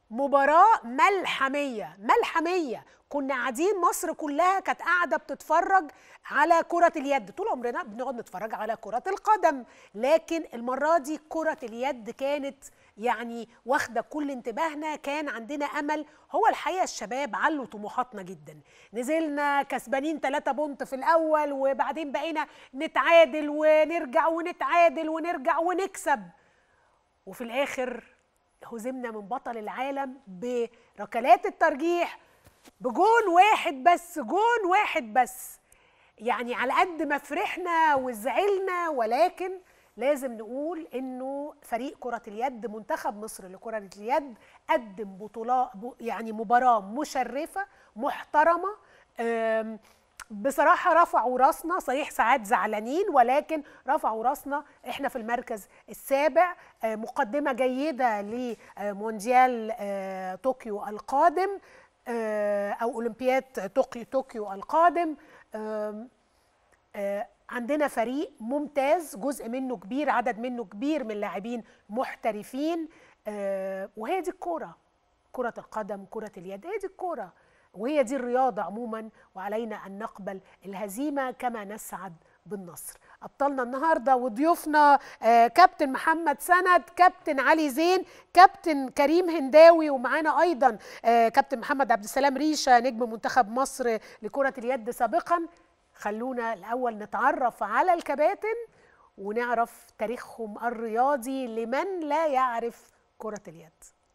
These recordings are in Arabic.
مباراة ملحمية ملحمية. كنا قاعدين، مصر كلها كانت قاعدة بتتفرج على كرة اليد. طول عمرنا بنقعد نتفرج على كرة القدم، لكن المرة دي كرة اليد كانت يعني واخدة كل انتباهنا. كان عندنا أمل. هو الحقيقة الشباب علوا طموحاتنا جدا. نزلنا كسبانين 3 بونت في الأول، وبعدين بقينا نتعادل ونرجع ونتعادل ونرجع ونكسب، وفي الآخر هزمنا من بطل العالم بركلات الترجيح بجون واحد بس، جون واحد بس. يعني على قد ما فرحنا وزعلنا، ولكن لازم نقول انه فريق كرة اليد، منتخب مصر لكرة اليد، قدم بطولات، يعني مباراة مشرفة محترمة. بصراحة رفعوا راسنا، صحيح ساعات زعلانين، ولكن رفعوا راسنا. احنا في المركز السابع، مقدمة جيدة لمونديال طوكيو القادم، أو أولمبياد طوكيو القادم. عندنا فريق ممتاز، جزء منه كبير، عدد منه كبير من لاعبين محترفين. وهي دي الكورة، كرة القدم، كرة اليد، هي دي الكورة، وهي دي الرياضة عموما. وعلينا أن نقبل الهزيمة كما نسعد بالنصر. أبطالنا النهاردة وضيوفنا كابتن محمد سند، كابتن علي زين، كابتن كريم هنداوي، ومعانا أيضا كابتن محمد عبد السلام ريشة، نجم منتخب مصر لكرة اليد سابقا. خلونا الأول نتعرف على الكباتن ونعرف تاريخهم الرياضي لمن لا يعرف كرة اليد.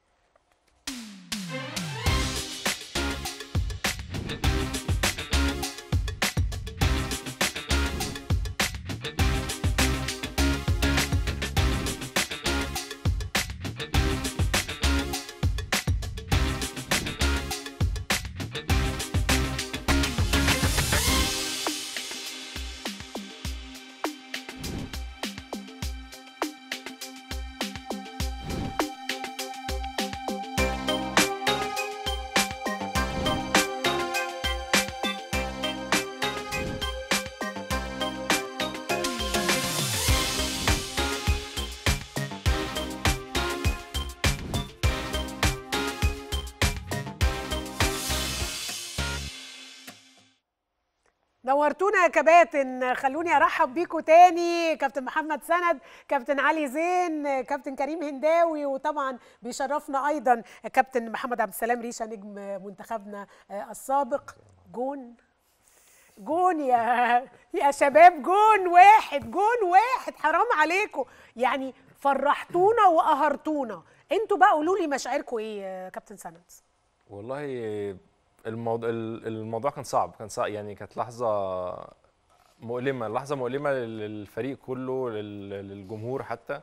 نورتونا يا كباتن. خلوني ارحب بيكم تاني، كابتن محمد سند، كابتن علي زين، كابتن كريم هنداوي، وطبعا بيشرفنا ايضا كابتن محمد عبد السلام ريشة، نجم منتخبنا السابق. جون يا شباب، جون واحد، جون واحد، حرام عليكم. يعني فرحتونا وقهرتونا. انتوا بقى قولوا لي مشاعركم ايه يا كابتن سند؟ والله الموضوع كان صعب، يعني كانت لحظة مؤلمة، لحظة مؤلمة للفريق كله، للجمهور حتى.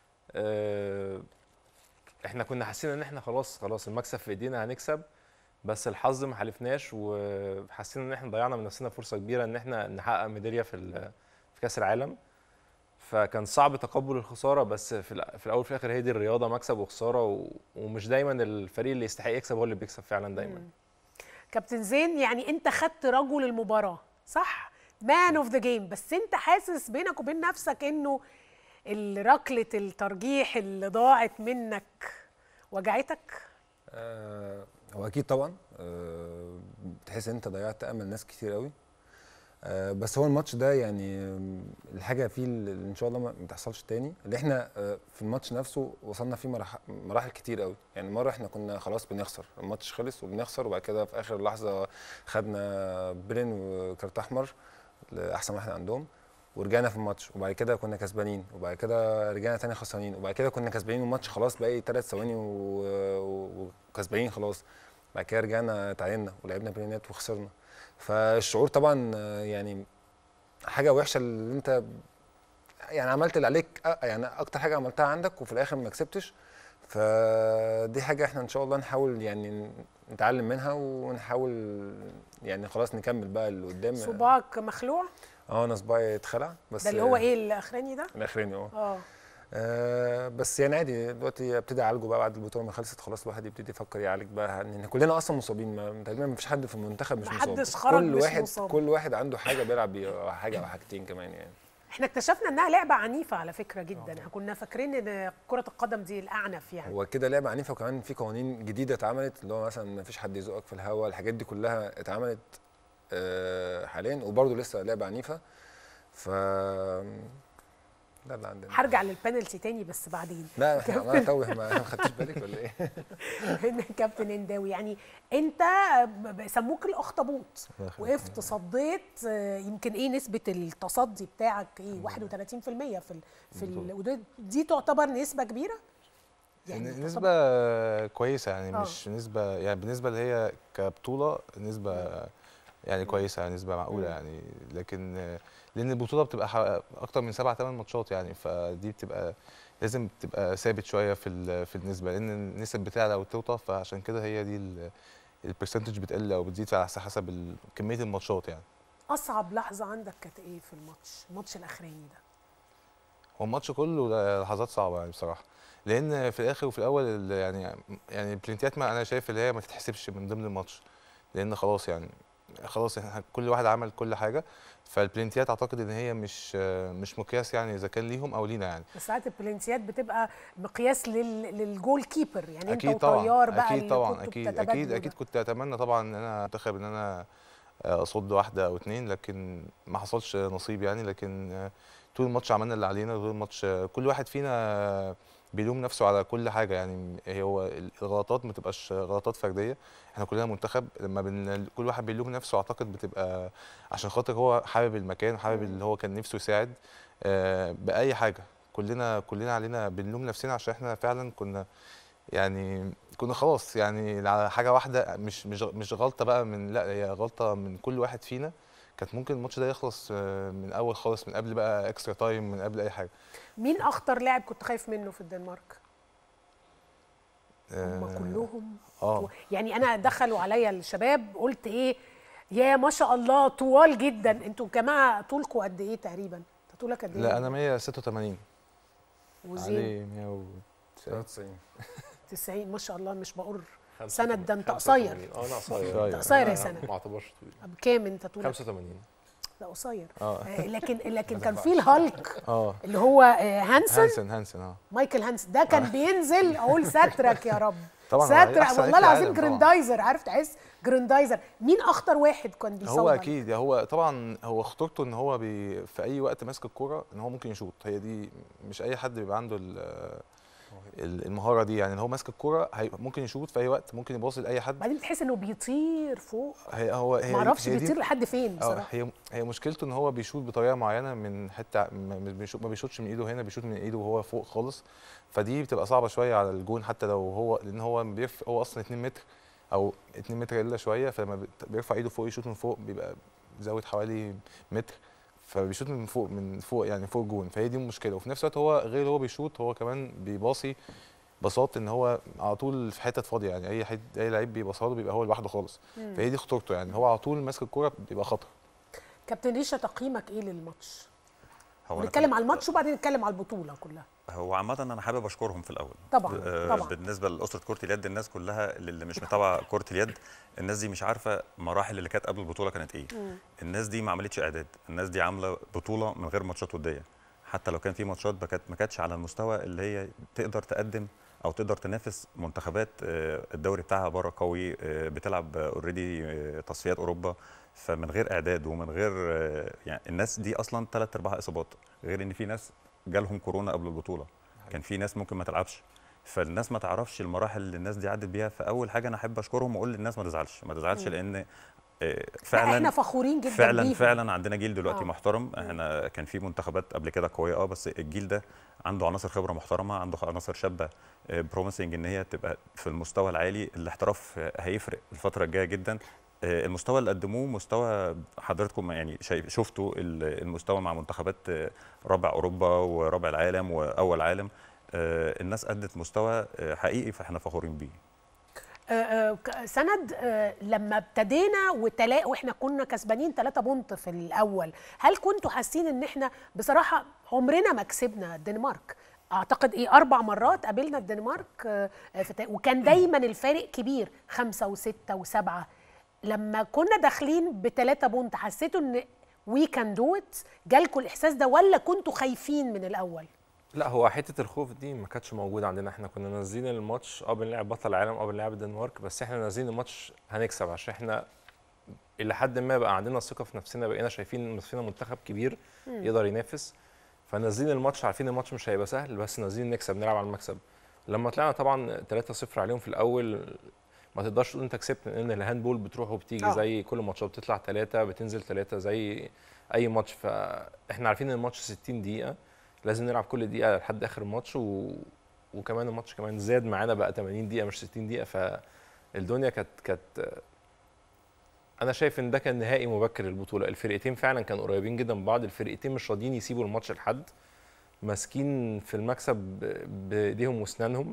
احنا كنا حاسين ان احنا خلاص المكسب في ايدينا، هنكسب، بس الحظ ما حالفناش، وحاسين ان احنا ضيعنا من نفسنا فرصة كبيرة ان احنا نحقق ميدالية في كأس العالم. فكان صعب تقبل الخسارة، بس في الأول وفي الآخر هي دي الرياضة، مكسب وخسارة، ومش دايما الفريق اللي يستحق يكسب هو اللي بيكسب فعلا دايما. كابتن زين، يعني انت خدت رجل المباراة صح؟ مان اوف ذا جيم، بس انت حاسس بينك وبين نفسك انه ركلة الترجيح اللي ضاعت منك وجعتك؟ هو اكيد طبعا. بتحس ان انت ضيعت امل ناس كتير قوي. بس هو الماتش ده يعني الحاجه فيه اللي ان شاء الله ما تحصلش تاني، اللي احنا في الماتش نفسه وصلنا فيه مراحل كتير قوي. يعني مره احنا كنا خلاص بنخسر، الماتش خلص وبنخسر، وبعد كده في اخر لحظه خدنا بلين وكارت احمر لاحسن واحد عندهم، ورجعنا في الماتش، وبعد كده كنا كسبانين، وبعد كده رجعنا تاني خسرانين، وبعد كده كنا كسبانين والماتش خلاص باقي 3 ثواني وكسبانين خلاص، بعد كده رجعنا تعادلنا ولعبنا بلينات وخسرنا. فالشعور طبعا يعني حاجه وحشه، اللي انت يعني عملت اللي عليك، يعني اكتر حاجه عملتها عندك وفي الاخر ما كسبتش. فدي حاجه احنا ان شاء الله نحاول يعني نتعلم منها، ونحاول يعني خلاص نكمل بقى اللي قدام. صباعك مخلوع؟ انا صباعي اتخلع، بس ده اللي هو ايه الاخراني ده؟ الاخراني بس يعني عادي دلوقتي ابتدي اعالجه بقى بعد البطوله ما خلصت خلاص. الواحد يبتدي يفكر يعالج بقى، ان كلنا اصلا مصابين، تقريبا ما فيش حد في المنتخب مش مصاب، محدش خرج مش مصاب. كل واحد عنده حاجه بيلعب بيها، حاجه او حاجتين كمان يعني. احنا اكتشفنا انها لعبه عنيفه على فكره جدا، احنا كنا فاكرين ان كره القدم دي الاعنف يعني. هو كده لعبه عنيفه، وكمان في قوانين جديده اتعملت، اللي هو مثلا ما فيش حد يزقك في الهواء، الحاجات دي كلها اتعملت حاليا، وبرده لسه لعبه عنيفه. ف ده اللي عندنا. هرجع للبنالتي تاني بس بعدين. لا احنا عمالة توه، ما خدتش بالك ولا ايه؟ كابتن هنداوي، يعني انت سموك الاخطبوط، وقفت صديت، يمكن ايه نسبه التصدي بتاعك ايه 31% دي تعتبر نسبه كبيره يعني نسبه كويسه يعني مش نسبه يعني بالنسبه اللي هي كبطوله نسبه يعني كويسه يعني نسبه معقوله يعني، لكن لان البطوله بتبقى اكتر من 7-8 ماتشات يعني، فدي بتبقى لازم تبقى ثابت شويه في النسبه، لان النسب بتعلى وتوطى، فعشان كده هي دي البرسنتج بتقل او بتزيد على حسب كميه الماتشات يعني. اصعب لحظه عندك كانت ايه في الماتش الاخراني ده؟ هو الماتش كله لحظات صعبه يعني بصراحه، لان في الاخر وفي الاول يعني البلنتيات ما انا شايف اللي هي ما تتحسبش من ضمن الماتش، لان خلاص يعني كل واحد عمل كل حاجه، فالبلنتيات اعتقد ان هي مش مقياس يعني اذا كان ليهم او لينا يعني. بس ساعات البلنتيات بتبقى مقياس للجول كيبر يعني. أكيد انت وطيار بقى اكيد طبعا اكيد كنت اتمنى طبعا ان انا منتخب ان انا اصد واحده او اتنين، لكن ما حصلش نصيب يعني، لكن طول الماتش عملنا اللي علينا، طول الماتش كل واحد فينا بيلوم نفسه على كل حاجه يعني. هو الغلطات ما تبقاش غلطات فرديه، احنا كلنا منتخب، لما كل واحد بيلوم نفسه اعتقد بتبقى عشان خاطر هو حابب المكان وحابب اللي هو كان نفسه يساعد باي حاجه. كلنا علينا بنلوم نفسنا عشان احنا فعلا كنا خلاص يعني على حاجه واحده، مش غلطه بقى لا هي غلطه من كل واحد فينا. كانت ممكن الماتش ده يخلص من اول خالص، من قبل بقى اكسترا تايم، من قبل اي حاجه. مين اخطر لاعب كنت خايف منه في الدنمارك؟ هم كلهم يعني انا دخلوا عليا الشباب قلت ايه يا ما شاء الله طوال جدا. انتوا جماعه طولكم قد ايه تقريبا؟ انت طولك قد ايه؟ لا انا 186 وزين 190 90 ما شاء الله. مش بقول سند، ده انت قصير. انا قصير. انت قصير يا سند. ما اعتبرش طويل. بكام انت طولك؟ 85. لا قصير. لكن كان في الهالك اللي هو هانسن مايكل هانسن ده كان بينزل اقول سترك يا رب طبعا سترك والله العظيم. جريندايزر، عارف تحس جريندايزر. مين اخطر واحد كان بيصور؟ هو اكيد هو طبعا هو خطورته ان هو في اي وقت ماسك الكوره ان هو ممكن يشوط. هي دي مش اي حد بيبقى عنده المهاره دي يعني. هو ماسك الكوره ممكن يشوط في اي وقت، ممكن يباصي لاي حد. بعدين بتحس انه بيطير فوق. هو ما اعرفش بيطير لحد فين بصراحه. هي مشكلته ان هو بيشوط بطريقه معينه من حته، ما بيشوطش من ايده هنا، بيشوط من ايده وهو فوق خالص، فدي بتبقى صعبه شويه على الجون. حتى لو هو لان هو اصلا 2 متر او 2 متر الا شويه، فلما بيرفع ايده فوق يشوط من فوق بيبقى زاويه حوالي متر، فبيشوط من فوق يعني فوق الجون. فهي دي المشكله. وفي نفس الوقت هو غير هو بيشوط، هو كمان بيباصي بساط ان هو على طول في حته فاضيه يعني. اي لعيب بيباصها له بيبقى هو لوحده خالص. فهي دي خطورته يعني، هو على طول ماسك الكوره بيبقى خطر. كابتن ريشه تقييمك ايه للماتش؟ نتكلم على الماتش وبعدين نتكلم على البطوله كلها. هو عامة أنا حابب أشكرهم في الأول طبعا. بالنسبة لأسرة كرة اليد، الناس كلها اللي مش متابعة كرة اليد، الناس دي مش عارفة مراحل اللي كانت قبل البطولة كانت إيه. الناس دي ما عملتش إعداد، الناس دي عاملة بطولة من غير ماتشات ودية. حتى لو كان في ماتشات ما كانتش على المستوى اللي هي تقدر تقدم أو تقدر تنافس منتخبات الدوري بتاعها بره قوي، بتلعب اوريدي تصفيات أوروبا. فمن غير إعداد ومن غير يعني الناس دي أصلا 3/4 إصابات، غير إن في ناس جالهم كورونا قبل البطوله، كان في ناس ممكن ما تلعبش. فالناس ما تعرفش المراحل اللي الناس دي عدت بيها. فاول حاجه انا احب اشكرهم واقول للناس ما تزعلش لان فعلا احنا فخورين جدا بيهم. فعلا عندنا جيل دلوقتي محترم. احنا كان في منتخبات قبل كده قويه بس الجيل ده عنده عناصر خبره محترمه، عنده عناصر شابه بروميسنج ان هي تبقى في المستوى العالي. الاحتراف هيفرق الفتره الجايه جدا. المستوى اللي قدموه مستوى حضراتكم يعني شفتوا المستوى مع منتخبات رابع اوروبا ورابع العالم واول عالم. الناس ادت مستوى حقيقي فاحنا فخورين بيه. سند، لما ابتدينا واحنا كنا كسبانين 3 بونت في الاول، هل كنتوا حاسين ان احنا بصراحه عمرنا ما كسبنا الدنمارك؟ اعتقد 4 مرات قابلنا الدنمارك وكان دايما الفارق كبير 5 و6 و7. لما كنا داخلين ب3 بونت حسيتوا ان وي كان دو ات؟ جالكوا الاحساس ده ولا كنتوا خايفين من الاول؟ لا، هو حته الخوف دي ما كانتش موجوده عندنا. احنا كنا نازلين الماتش بنلعب بطل العالم، بنلعب الدنمارك، بس احنا نازلين الماتش هنكسب، عشان احنا الى حد ما بقى عندنا ثقه في نفسنا، بقينا شايفين نفسنا منتخب كبير يقدر ينافس. فنازلين الماتش عارفين الماتش مش هيبقى سهل، بس نازلين نكسب، نلعب على المكسب. لما طلعنا طبعا 3-0 عليهم في الاول، ما تقدرش تقول انت كسبت، لان الهاندبول بتروح وبتيجي زي كل ماتشات، بتطلع 3 بتنزل 3 زي اي ماتش. فاحنا عارفين ان الماتش 60 دقيقه، لازم نلعب كل دقيقه لحد اخر الماتش، وكمان الماتش كمان زاد معانا بقى 80 دقيقه مش 60 دقيقه. فالدنيا كانت انا شايف ان ده كان نهائي مبكر للبطوله. الفرقتين فعلا كانوا قريبين جدا من بعض، الفرقتين مش راضيين يسيبوا الماتش لحد، ماسكين في المكسب بايديهم واسنانهم.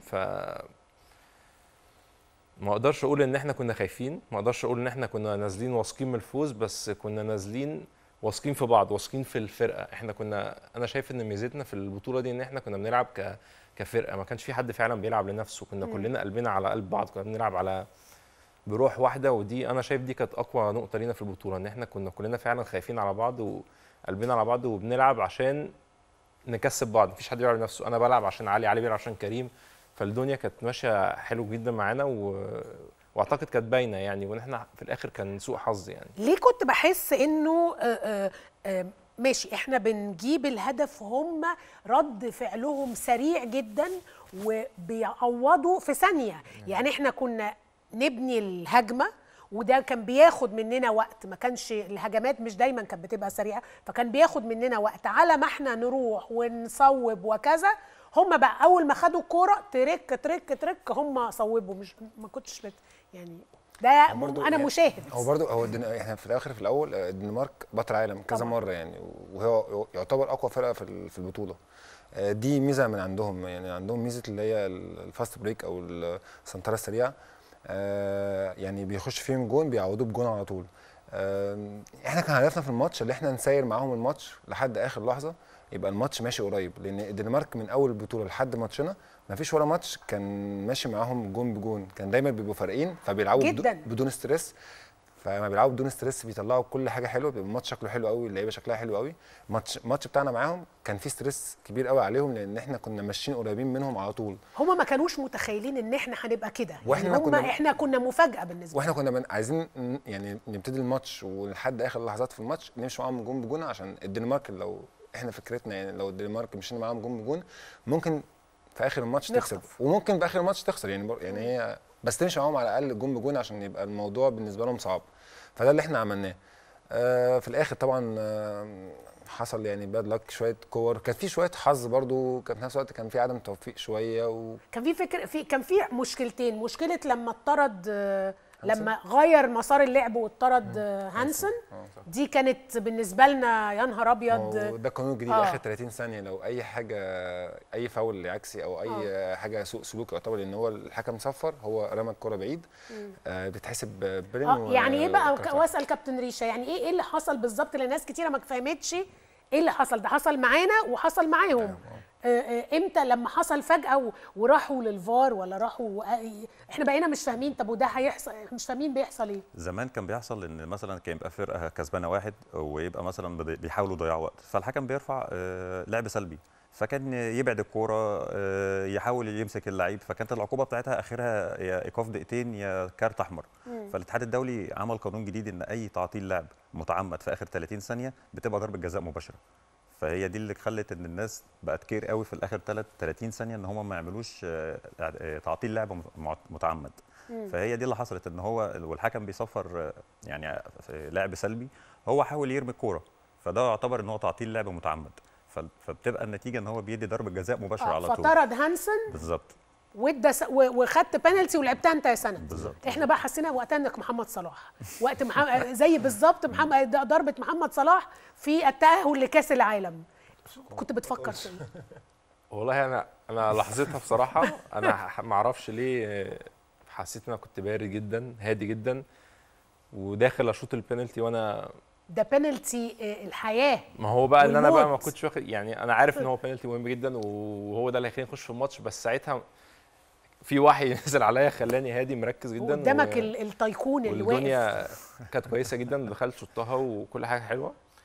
ما اقدرش اقول ان احنا كنا خايفين، ما اقدرش اقول ان احنا كنا نازلين واثقين من الفوز، بس كنا نازلين واثقين في بعض، واثقين في الفرقه. احنا انا شايف ان ميزتنا في البطوله دي ان احنا كنا بنلعب كفرقه، ما كانش في حد فعلا بيلعب لنفسه، كنا كلنا قلبنا على قلب بعض، كنا بنلعب بروح واحده. ودي انا شايف دي كانت اقوى نقطه لينا في البطوله، ان احنا كنا كلنا فعلا خايفين على بعض وقلبنا على بعض، وبنلعب عشان نكسب بعض. مفيش حد بيلعب لنفسه، انا بلعب عشان علي بيلعب عشان كريم. فالدنيا كانت ماشيه حلو جدا معانا، واعتقد كانت باينه يعني، وان احنا في الاخر كان سوء حظ يعني. ليه كنت بحس انه ماشي احنا بنجيب الهدف، هم رد فعلهم سريع جدا وبيعوضوا في ثانيه. يعني احنا كنا نبني الهجمه، وده كان بياخد مننا وقت، ما كانش الهجمات مش دايما كانت بتبقى سريعه، فكان بياخد مننا وقت على ما احنا نروح ونصوب وكذا. هم بقى اول ما خدوا الكوره ترك ترك ترك هم صوبوا، مش ما كنتش يعني ده انا يعني مشاهد. هو احنا في الاخر في الاول الدنمارك بطل عالم كذا مره يعني، وهو يعتبر اقوى فرقه في البطوله. دي ميزه من عندهم، يعني عندهم ميزه اللي هي الفاست بريك او السنتره السريعه. يعني بيخش فيهم جون بيعوضوه بجون على طول. احنا كان هدفنا في الماتش اللي احنا نسير معاهم الماتش لحد اخر لحظه، يبقى الماتش ماشي قريب، لان الدنمارك من اول البطوله لحد ماتشنا ما فيش ولا ماتش كان ماشي معاهم جون بجون، كان دايما بيبقوا فارقين فبيلعبوا بدون ستريس. فلما بيلعبوا بدون ستريس بيطلعوا كل حاجه حلوه، بيبقى الماتش شكله حلو قوي، اللعيبه شكلها حلو قوي. الماتش بتاعنا معاهم كان فيه ستريس كبير قوي عليهم، لان احنا كنا ماشيين قريبين منهم على طول. هم ما كانوش متخيلين ان احنا هنبقى كده، يعني احنا كنا مفاجاه بالنسبه لهم، واحنا كنا عايزين يعني نبتدي الماتش ولحد اخر لحظات في الماتش نمشي معاهم جون بجون، عشان الدنمارك لو احنا فكرتنا يعني لو الدنمارك مشينا معاهم جون بجون ممكن في اخر الماتش تكسب، وممكن في اخر الماتش تخسر يعني هي بس تمشي معاهم على الاقل جون بجون عشان يبقى الموضوع بالنسبه لهم صعب. فده اللي احنا عملناه. في الاخر طبعا حصل يعني باد لك، شويه كور، كان في شويه حظ برضو، كان في نفس الوقت كان في عدم توفيق شويه كان في كان في مشكلتين. مشكله لما اتطرد، لما غير مسار اللعب واتطرد هانسن، دي كانت بالنسبه لنا يا نهار ابيض. ده قانون جديد اخر 30 ثانيه، لو اي حاجه اي فاول عكسي او اي حاجه سوء سلوك يعتبر ان هو الحكم صفر، هو رمى الكره بعيد، بتحسب بلين. يعني ايه بقى؟ واسال كابتن ريشه، يعني ايه اللي حصل بالظبط؟ للناس كتيره ما فهمتش ايه اللي حصل. ده حصل معانا وحصل معاهم. امتى؟ لما حصل فجأة وراحوا للفار ولا راحوا احنا بقينا مش فاهمين. طب وده هيحصل؟ مش فاهمين بيحصل ايه. زمان كان بيحصل ان مثلا كان يبقى فرقه كسبانه واحد ويبقى مثلا بيحاولوا يضيعوا وقت، فالحكم بيرفع لعب سلبي، فكان يبعد الكوره يحاول يمسك اللعيب، فكانت العقوبه بتاعتها اخرها يا ايقاف دقيقتين يا كارت احمر. فالاتحاد الدولي عمل قانون جديد ان اي تعطيل لعب متعمد في اخر 30 ثانيه بتبقى ضربه جزاء مباشره. فهي دي اللي خلت ان الناس بقت كير قوي في الاخر 30 ثانيه ان هم ما يعملوش تعطيل لعب متعمد. فهي دي اللي حصلت، ان هو والحكم بيصفر يعني لعب سلبي، هو حاول يرمي الكوره، فده يعتبر ان هو تعطيل لعب متعمد، فبتبقى النتيجه ان هو بيدي ضربه جزاء مباشره على طول. فطرد هانسن بالظبط، وخدت بينالتي ولعبتها انت يا سند. بالظبط. احنا بقى حسينا وقتها انك محمد صلاح، وقت زي بالظبط ضربه محمد صلاح في التاهل لكاس العالم. كنت بتفكر في ايه؟ والله انا لحظتها بصراحه انا ما اعرفش ليه حسيت ان انا كنت بارد جدا، هادي جدا، وداخل اشوط البينالتي وانا ده بينالتي الحياه. ما هو بقى اللي انا بقى ما كنتش واخد، يعني انا عارف ان هو بينالتي مهم جدا وهو ده اللي هيخليني اخش في الماتش، بس ساعتها في وحي نزل عليا خلاني هادي مركز جدا. قدامك التايكون اللي واقف. والدنيا كانت كويسه جدا، دخلت شطها وكل حاجه حلوه.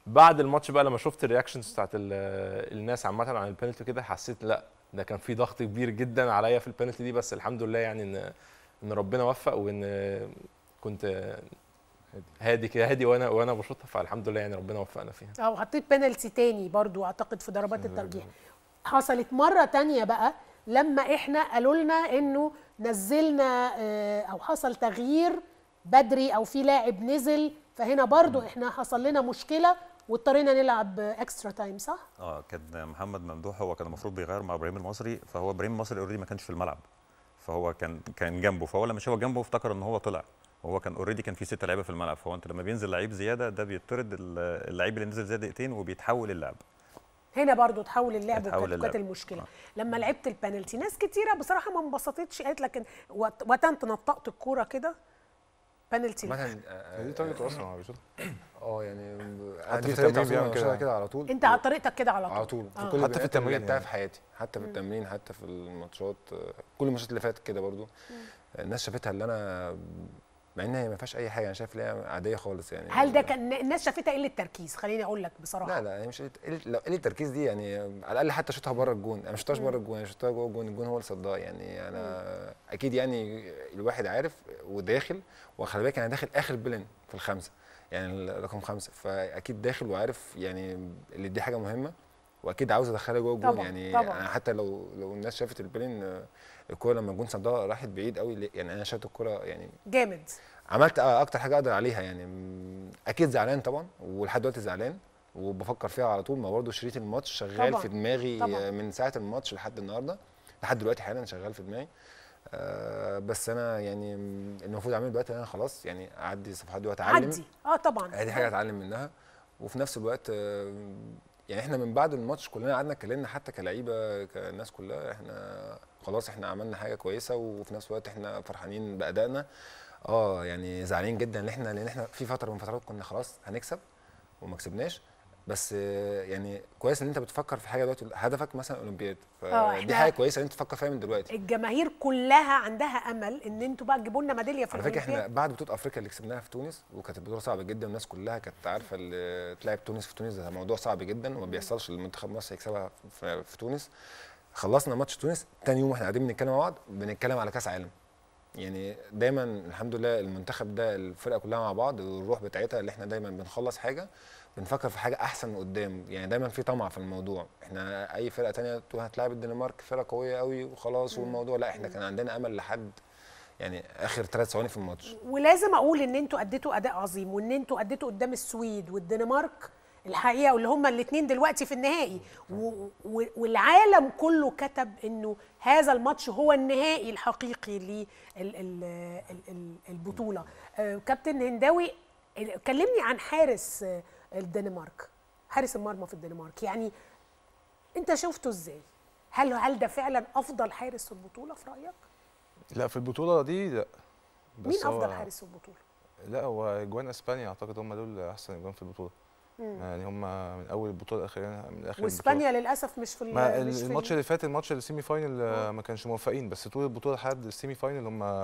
بعد الماتش بقى لما شفت الرياكشنز بتاعت الناس عامه عن البينالتي كده، حسيت لا ده كان في ضغط كبير جدا عليا في البينالتي دي، بس الحمد لله يعني ان ربنا وفق، وان كنت هادي كده، هادي وانا بشوطها، فالحمد لله يعني ربنا وفقنا فيها. وحطيت بينالتي تاني برضو اعتقد في ضربات الترجيح. حصلت مره تانية بقى لما احنا قالوا لنا انه نزلنا او حصل تغيير بدري او في لاعب نزل، فهنا برضو احنا حصل لنا مشكله واضطرينا نلعب اكسترا تايم، صح؟ كان محمد ممدوح هو كان المفروض بيغير مع ابراهيم المصري، فهو ابراهيم المصري اوريدي ما كانش في الملعب، فهو كان جنبه، فهو لما شافه جنبه افتكر ان هو طلع، وهو كان اوريدي كان في 6 لعيبه في الملعب، فهو انت لما بينزل لعيب زياده ده بيطرد اللعيب اللي نزل زياده دقيقتين وبيتحول اللعب. هنا برضو تحول اللعب وكانت المشكله. لما لعبت البنالتي ناس كتيره بصراحه ما انبسطتش، قالت لك وقت انت نطقت الكوره كده بنالتي دي طريقته اصلا هو بيشوط. يعني حتى في التمرين بيعمل كده على طول. انت على طريقتك كده على طول في كل حتى في التمرين لعبتها يعني. في حياتي، حتى في التمرين، حتى في الماتشات، كل الماتشات اللي فاتت كده برضو الناس شافتها اللي انا، مع ان هي ما فيهاش اي حاجه، انا شايف ان هي عاديه خالص يعني. هل ده كان الناس شافتها قله تركيز؟ خليني اقول لك بصراحه. لا هي مش قله التركيز دي، يعني على الاقل حتى شوتها بره الجون، انا ما شفتهاش بره الجون، انا شفتها جوه الجون، الجون هو اللي صدها يعني. انا اكيد يعني الواحد عارف وداخل، وخلي بالك انا داخل اخر بلن في الخمسه، يعني رقم 5، فاكيد داخل وعارف يعني اللي دي حاجه مهمه، واكيد عاوز ادخلها جوه الجون يعني. طبعًا. أنا حتى لو الناس شافت البلن، الكوره لما الجون صدها راحت بعيد قوي، يعني انا شايف الكوره يعني جامد. عملت اكتر حاجه اقدر عليها يعني. اكيد زعلان طبعا، ولحد دلوقتي زعلان وبفكر فيها على طول، ما برضه شريط الماتش شغال طبعًا. في دماغي طبعًا. من ساعه الماتش لحد النهارده، لحد دلوقتي حالا شغال في دماغي. بس انا يعني المفروض اعمله دلوقتي ان انا خلاص يعني اعدي الصفحات دي واتعلم. عدي طبعا دي حاجه اتعلم منها، وفي نفس الوقت يعني احنا من بعد الماتش كلنا قعدنا اتكلمنا، حتى كلعيبه كالناس كلها، احنا خلاص احنا عملنا حاجه كويسه، وفي نفس الوقت احنا فرحانين بادائنا. يعني زعلانين جدا لان احنا في فتره من فترات كنا خلاص هنكسب وما كسبناش، بس يعني كويس ان انت بتفكر في حاجه دلوقتي، هدفك مثلا اولمبياد، فدي حاجه كويسه ان انت تفكر فيها من دلوقتي. الجماهير كلها عندها امل ان انتوا بقى تجيبوا لنا ميداليه في الاولمبياد. على فكره احنا بعد بطوله افريقيا اللي كسبناها في تونس، وكانت بطوله صعبه جدا، والناس كلها كانت عارفه اللي تلعب تونس في تونس ده موضوع صعب جدا، وما بيحصلش المنتخب مصر يكسبها في تونس. خلصنا ماتش تونس، تاني يوم واحنا قاعدين بنتكلم مع بعض، بنتكلم على كاس عالم. يعني دايما الحمد لله المنتخب ده الفرقه كلها مع بعض، والروح بتاعتها اللي احنا دايما بنخلص حاجه بنفكر في حاجه احسن قدام، يعني دايما في طمع في الموضوع. احنا اي فرقه ثانيه هتلاعب الدنمارك فرقه قويه قوي وخلاص والموضوع، لا احنا كان عندنا امل لحد يعني اخر 3 ثواني في الماتش. ولازم اقول ان انتوا اديتوا اداء عظيم، وان انتوا اديتوا قدام السويد والدنمارك الحقيقه، واللي هم الاثنين دلوقتي في النهائي، والعالم كله كتب انه هذا الماتش هو النهائي الحقيقي للبطوله. كابتن هنداوي، كلمني عن حارس الدنمارك، حارس المرمى في الدنمارك، يعني انت شفته ازاي؟ هل ده فعلا افضل حارس في البطوله في رايك؟ لا في البطوله دي لا. مين افضل حارس في البطوله؟ لا هو اجوان اسبانيا اعتقد هم دول احسن اجوان في البطوله. يعني هم من اول البطوله لاخرها، من اخر واسبانيا للاسف مش في الماتش اللي فات، الماتش السيمي فاينل ما كانش موفقين، بس طول البطوله لحد السيمي فاينل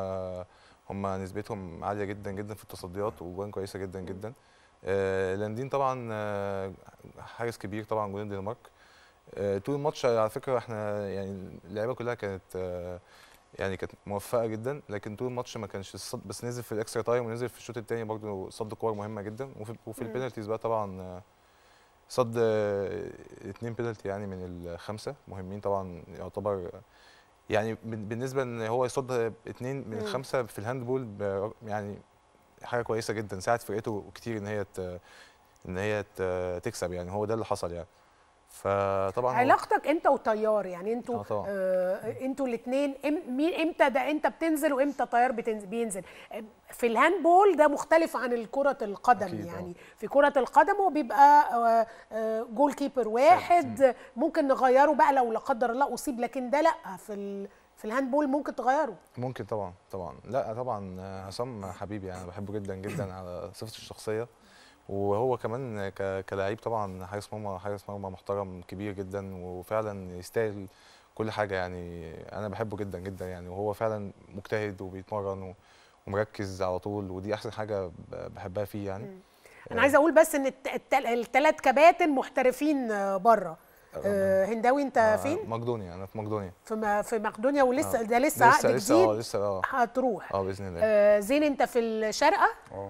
هم نسبتهم عاليه جدا جدا في التصديات، واجوان كويسه جدا جدا. لاندين طبعا حارس كبير طبعا جول الدنمارك. طول الماتش على فكره احنا يعني اللعيبه كلها كانت يعني كانت موفقه جدا، لكن طول الماتش ما كانش الصد، بس نزل في الاكسترا تايم ونزل في الشوط الثاني برضه صد كور مهمه جدا، وفي البينالتيز بقى طبعا صد 2 بينالتي يعني من ال5 مهمين طبعا، يعتبر يعني بالنسبه ان هو يصد 2 من ال5 في الهاندبول يعني حاجه كويسه جدا، ساعد فرقته كتير ان هي تكسب، يعني هو ده اللي حصل يعني. فطبعا علاقتك انت وطيار، يعني انتوا انتوا الاثنين مين امتى ده انت بتنزل وامتى طيار بينزل؟ في الهاندبول ده مختلف عن كرة القدم، يعني في كرة القدم هو بيبقى جول كيبر واحد، ممكن نغيره بقى لو لا قدر الله اصيب، لكن ده لا، في الهاندبول ممكن تغيره. ممكن طبعا لا طبعا عصام حبيبي، انا بحبه جدا جدا على صفته الشخصيه، وهو كمان كلاعب طبعا حارس مرمى محترم كبير جدا، وفعلا يستاهل كل حاجه يعني. انا بحبه جدا جدا يعني، وهو فعلا مجتهد وبيتمرن ومركز على طول، ودي احسن حاجه بحبها فيه يعني. انا عايزه اقول بس ان الثلاث كباتن محترفين بره. هنداوي انت فين؟ مقدونيا، انا في مقدونيا. في مقدونيا، ولسه ده لسه عقد جديد. لسه هتروح باذن الله. زين انت في الشارقه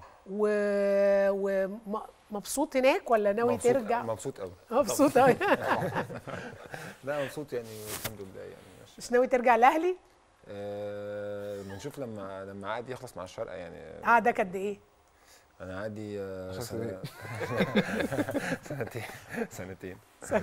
ومبسوط هناك ولا ناوي ترجع؟ مبسوط قوي. مبسوط قوي. لا مبسوط يعني الحمد لله يعني. مش ناوي ترجع الاهلي؟ بنشوف لما عقدي يخلص مع الشارقه يعني. قعدك قد ايه؟ انا عادي سنتين.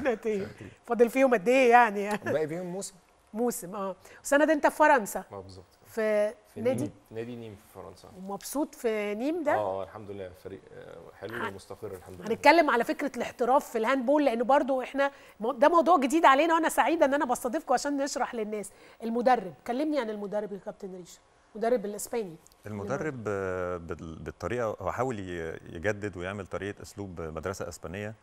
فاضل فيهم قد ايه يعني؟ باقي فيهم موسم. سند انت في فرنسا؟ بالظبط. في نادي نيم في فرنسا. ومبسوط في نيم ده؟ الحمد لله، فريق حلو ومستقر الحمد لله. هنتكلم على فكره الاحتراف في الهاندبول، لانه برضو احنا ده موضوع جديد علينا، وانا سعيده ان انا بستضيفكم عشان نشرح للناس. المدرب، كلمني عن المدرب يا كابتن ريشه، المدرب الاسباني. المدرب بالطريقه هو حاول يجدد ويعمل طريقه اسلوب مدرسه اسبانيه،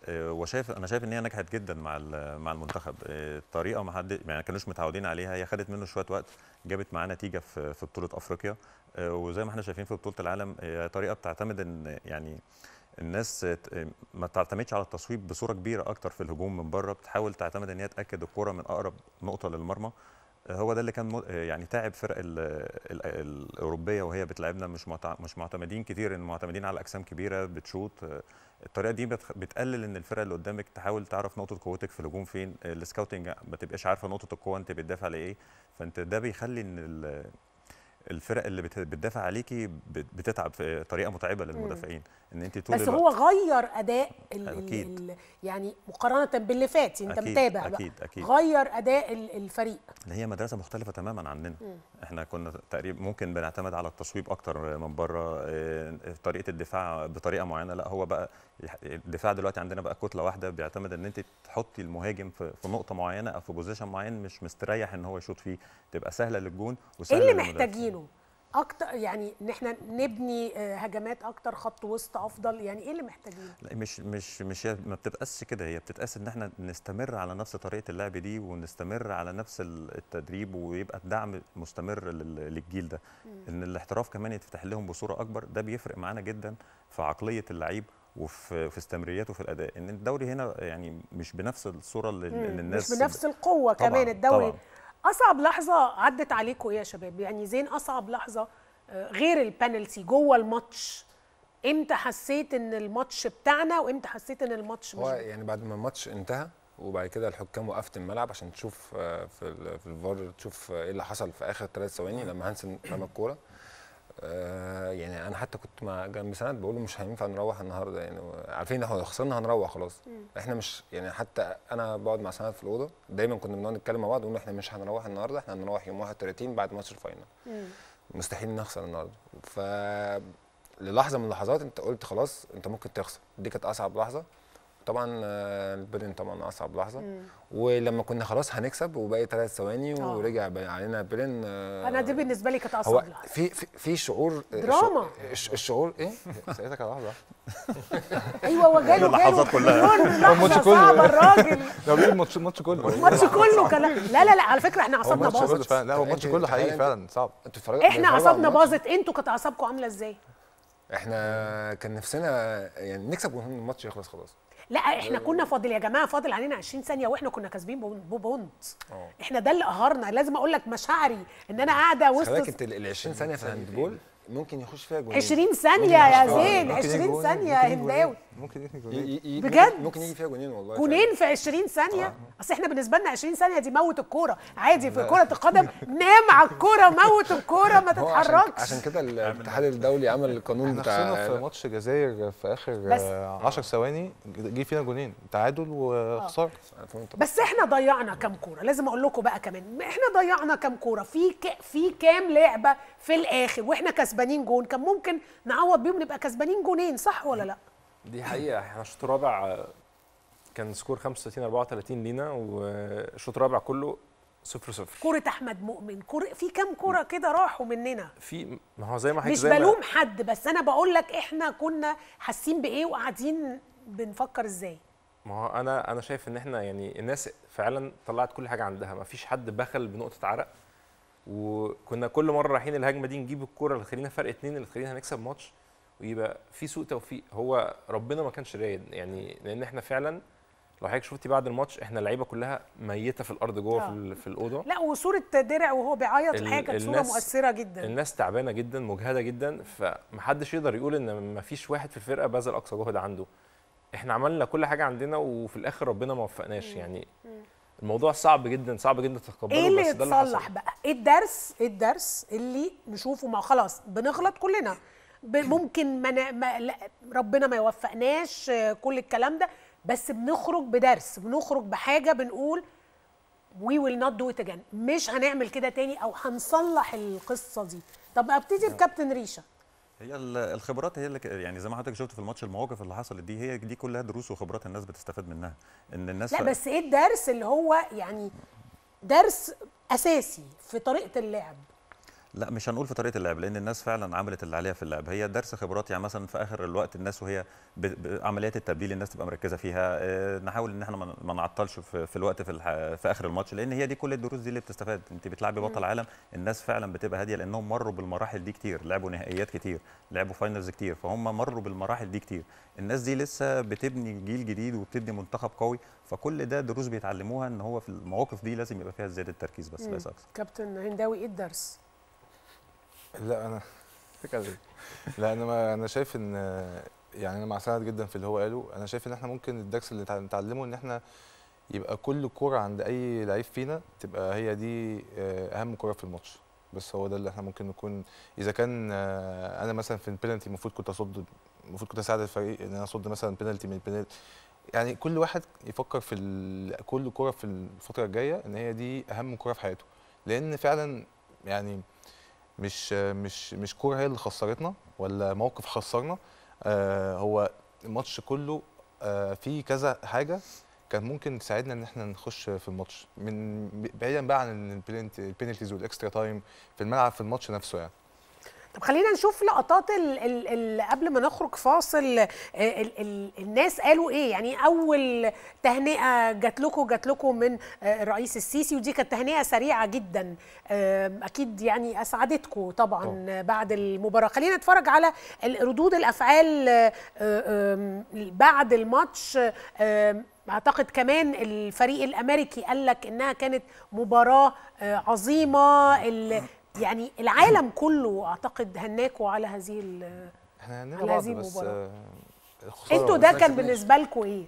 انا شايف ان هي نجحت جدا مع المنتخب. الطريقه ما كانوش متعودين عليها، هي خدت منه شويه وقت، جابت معاه نتيجه في بطوله افريقيا. وزي ما احنا شايفين في بطوله العالم، طريقه بتعتمد ان يعني الناس ما تعتمدش على التصويب بصوره كبيره اكتر في الهجوم من بره، بتحاول تعتمد ان هي تاكد الكره من اقرب نقطه للمرمى. هو ده اللي كان يعني تعب فرق الاوروبيه وهي بتلعبنا، مش معتمدين كتير، معتمدين على اجسام كبيره بتشوط. الطريقه دي بتقلل ان الفرقه اللي قدامك تحاول تعرف نقطه قوتك في الهجوم فين، السكاوتنج ما تبقاش عارفه نقطه القوه انت بتدافع على ايه، فانت ده بيخلي ان الفرق اللي بتدافع عليكي بتتعب في طريقه متعبه للمدافعين، ان انت طول بس الوقت. هو غير اداء يعني مقارنه باللي فات، انت متابع بقى. أكيد. غير اداء الفريق، اللي هي مدرسه مختلفه تماما عننا. احنا كنا تقريبا ممكن بنعتمد على التصويب اكتر من بره، طريقه الدفاع بطريقه معينه، لا هو بقى الدفاع دلوقتي عندنا بقى كتله واحده، بيعتمد ان انت تحطي المهاجم في نقطه معينه او في بوزيشن معين مش مستريح ان هو يشوط فيه، تبقى سهله للجون وسهله. ايه اللي محتاجينه اكتر؟ يعني ان احنا نبني هجمات اكتر، خط وسط افضل، يعني ايه اللي محتاجينه؟ لا مش ما بتتقاسش كده، هي بتتقاس ان احنا نستمر على نفس طريقه اللعب دي، ونستمر على نفس التدريب، ويبقى الدعم مستمر للجيل ده. ان الاحتراف كمان يتفتح لهم بصوره اكبر، ده بيفرق معانا جدا في عقليه اللعيب وفي استمراريته في الاداء. ان الدوري هنا يعني مش بنفس الصوره اللي الناس، مش بنفس القوه طبعًا كمان الدوري. طبعًا. اصعب لحظه عدت عليكم ايه يا شباب؟ يعني زين اصعب لحظه غير البنالتي جوه الماتش، امتى حسيت ان الماتش بتاعنا وامتى حسيت ان الماتش مش؟ هو يعني بعد ما الماتش انتهى وبعد كده الحكام وقفت الملعب عشان تشوف في الفار، تشوف ايه اللي حصل في اخر 3 ثواني لما هانسن رمى الكوره. يعني انا حتى كنت مع جنب سند بقول له مش هينفع نروح النهارده، يعني عارفين احنا لو خسرنا هنروح خلاص. احنا مش يعني، حتى انا بقعد مع سند في الاوضه دايما كنا بنقعد نتكلم مع بعض ونقول احنا مش هنروح النهارده، احنا هنروح يوم 31 بعد ماتش الفاينل. مستحيل نخسر النهارده. للحظه من اللحظات انت قلت خلاص انت ممكن تخسر، دي كانت اصعب لحظه. طبعا البلن طبعا اصعب لحظه. ولما كنا خلاص هنكسب وباقي 3 ثواني ورجع علينا بلن، انا دي بالنسبه لي كانت اصعب لحظه. في شعور دراما. الشعور ايه؟ ساعتها على لحظه. ايوه وجاله اللحظات كلها. الماتش كله الراجل ده الماتش كله. الماتش كله كلام. لا على فكره احنا اعصابنا باظت. لا هو الماتش كله حقيقي فعلا صعب. احنا اعصابنا باظت، انتوا كانت اعصابكم عامله ازاي؟ احنا كان نفسنا يعني نكسب والماتش يخلص خلاص. لا احنا كنا فاضل يا جماعه، فاضل علينا 20 ثانيه واحنا كنا كاسبين ببونت. احنا ده اللي قهرنا. لازم اقول لك مشاعري ان انا قاعده وسط. خليك ال 20 ثانيه في الهاندبول ممكن يخش فيها جولين. 20 ثانيه يا زين، 20 ثانيه يا هنداوي. ممكن يجي جولين بجد؟ ممكن يجي فيها جولين والله. جولين في 20 ثانيه؟ اصل احنا بالنسبه لنا 20 ثانيه دي موت الكوره عادي. في كره القدم نام على الكوره، موت الكوره ما تتحركش. عشان كده الاتحاد الدولي عمل القانون بتاع خسرنا في ماتش الجزائر في اخر 10 ثواني، جه فينا جولين تعادل وخساره. بس احنا ضيعنا كام كوره، لازم اقول لكم بقى كمان احنا ضيعنا كام كوره في كام لعبه في الاخر واحنا كسبانين جون، كان ممكن نعوض بيهم نبقى كسبانين جونين، صح ولا لا؟ دي حقيقه. احنا الشوط الرابع كان سكور 35-34 لينا، والشوط الرابع كله 0-0. كوره احمد مؤمن، في كام كوره كده راحوا مننا. ما هو زي ما حضرتك مش بلوم حد، بس انا بقول لك احنا كنا حاسين بايه وقاعدين بنفكر ازاي. ما هو انا شايف ان احنا يعني الناس فعلا طلعت كل حاجه عندها، ما فيش حد بخل بنقطه عرق، وكنا كل مره رايحين الهجمه دي نجيب الكوره اللي تخلينا فرق 2 اللي تخلينا هنكسب ماتش، ويبقى في سوء توفيق. هو ربنا ما كانش رايد يعني، لان احنا فعلا لو حضرتك شفتي بعد الماتش احنا اللعيبه كلها ميته في الارض جوه في الاوضه. لا وصوره درع وهو بيعيط الحقيقه كانت صوره مؤثره جدا. الناس تعبانه جدا مجهده جدا، فمحدش يقدر يقول ان ما فيش واحد في الفرقه بذل اقصى جهد عنده. احنا عملنا كل حاجه عندنا وفي الاخر ربنا ما وفقناش. يعني الموضوع صعب جدا صعب جدا تتقبله. ايه اللي بس ده اللي حصل. يتصلح بقى؟ ايه الدرس اللي نشوفه؟ ما خلاص بنغلط كلنا، ممكن ربنا ما يوفقناش، كل الكلام ده، بس بنخرج بدرس، بنخرج بحاجه بنقول we will not do it again، مش هنعمل كده تاني او هنصلح القصه دي. طب ابتدي بكابتن ريشه. هي الخبرات هي اللي يعني زي ما حضرتك شفت في الماتش، المواقف اللي حصلت دي هي دي كلها دروس وخبرات الناس بتستفاد منها. ان الناس لا بس ايه الدرس اللي هو يعني درس اساسي في طريقه اللعب؟ لا مش هنقول في طريقه اللعب، لان الناس فعلا عملت اللي عليها في اللعب. هي درس خبرات. يعني مثلا في اخر الوقت الناس وهي عمليات التبديل الناس تبقى مركزه فيها، نحاول ان احنا ما نعطلش في الوقت في اخر الماتش، لان هي دي كل الدروس دي اللي بتستفاد. انت بتلعبي بطل عالم، الناس فعلا بتبقى هاديه لانهم مروا بالمراحل دي كتير، لعبوا نهائيات كتير، لعبوا فاينلز كتير، فهم مروا بالمراحل دي كتير. الناس دي لسه بتبني جيل جديد وبتبني منتخب قوي، فكل ده دروس بيتعلموها ان هو في المواقف دي لازم يبقى فيها زياده تركيز بس لا اكثر. كابتن هنداوي ايه الدرس؟ لا انا شايف ان يعني انا مع سند جدا في اللي هو قاله. انا شايف ان احنا ممكن الدرس اللي نتعلمه ان احنا يبقى كل كوره عند اي لعيب فينا تبقى هي دي اهم كوره في الماتش. بس هو ده اللي احنا ممكن نكون، اذا كان انا مثلا في البينالتي المفروض كنت اساعد الفريق ان انا اصد مثلا بينالتي من البينالتي. يعني كل واحد يفكر في كل كوره في الفتره الجايه ان هي دي اهم كوره في حياته، لان فعلا يعني مش كوره هي اللي خسرتنا ولا موقف خسرنا. هو الماتش كله فيه كذا حاجه كان ممكن تساعدنا ان احنا نخش في الماتش، من بعيدا بقى عن البينالتيز والاكسترا تايم في الملعب في الماتش نفسه يعني. طب خلينا نشوف لقطات قبل ما نخرج فاصل. الناس قالوا ايه؟ يعني اول تهنئه جات لكم من الرئيس السيسي، ودي كانت تهنئه سريعه جدا، اكيد يعني اسعدتكم طبعا بعد المباراه. خلينا نتفرج على ردود الافعال بعد الماتش. اعتقد كمان الفريق الامريكي قال لك انها كانت مباراه عظيمه، يعني العالم كله اعتقد هناكوا على هذه احنا على هذه المباراه. انتوا ده كان بالنسبه لكم ايه؟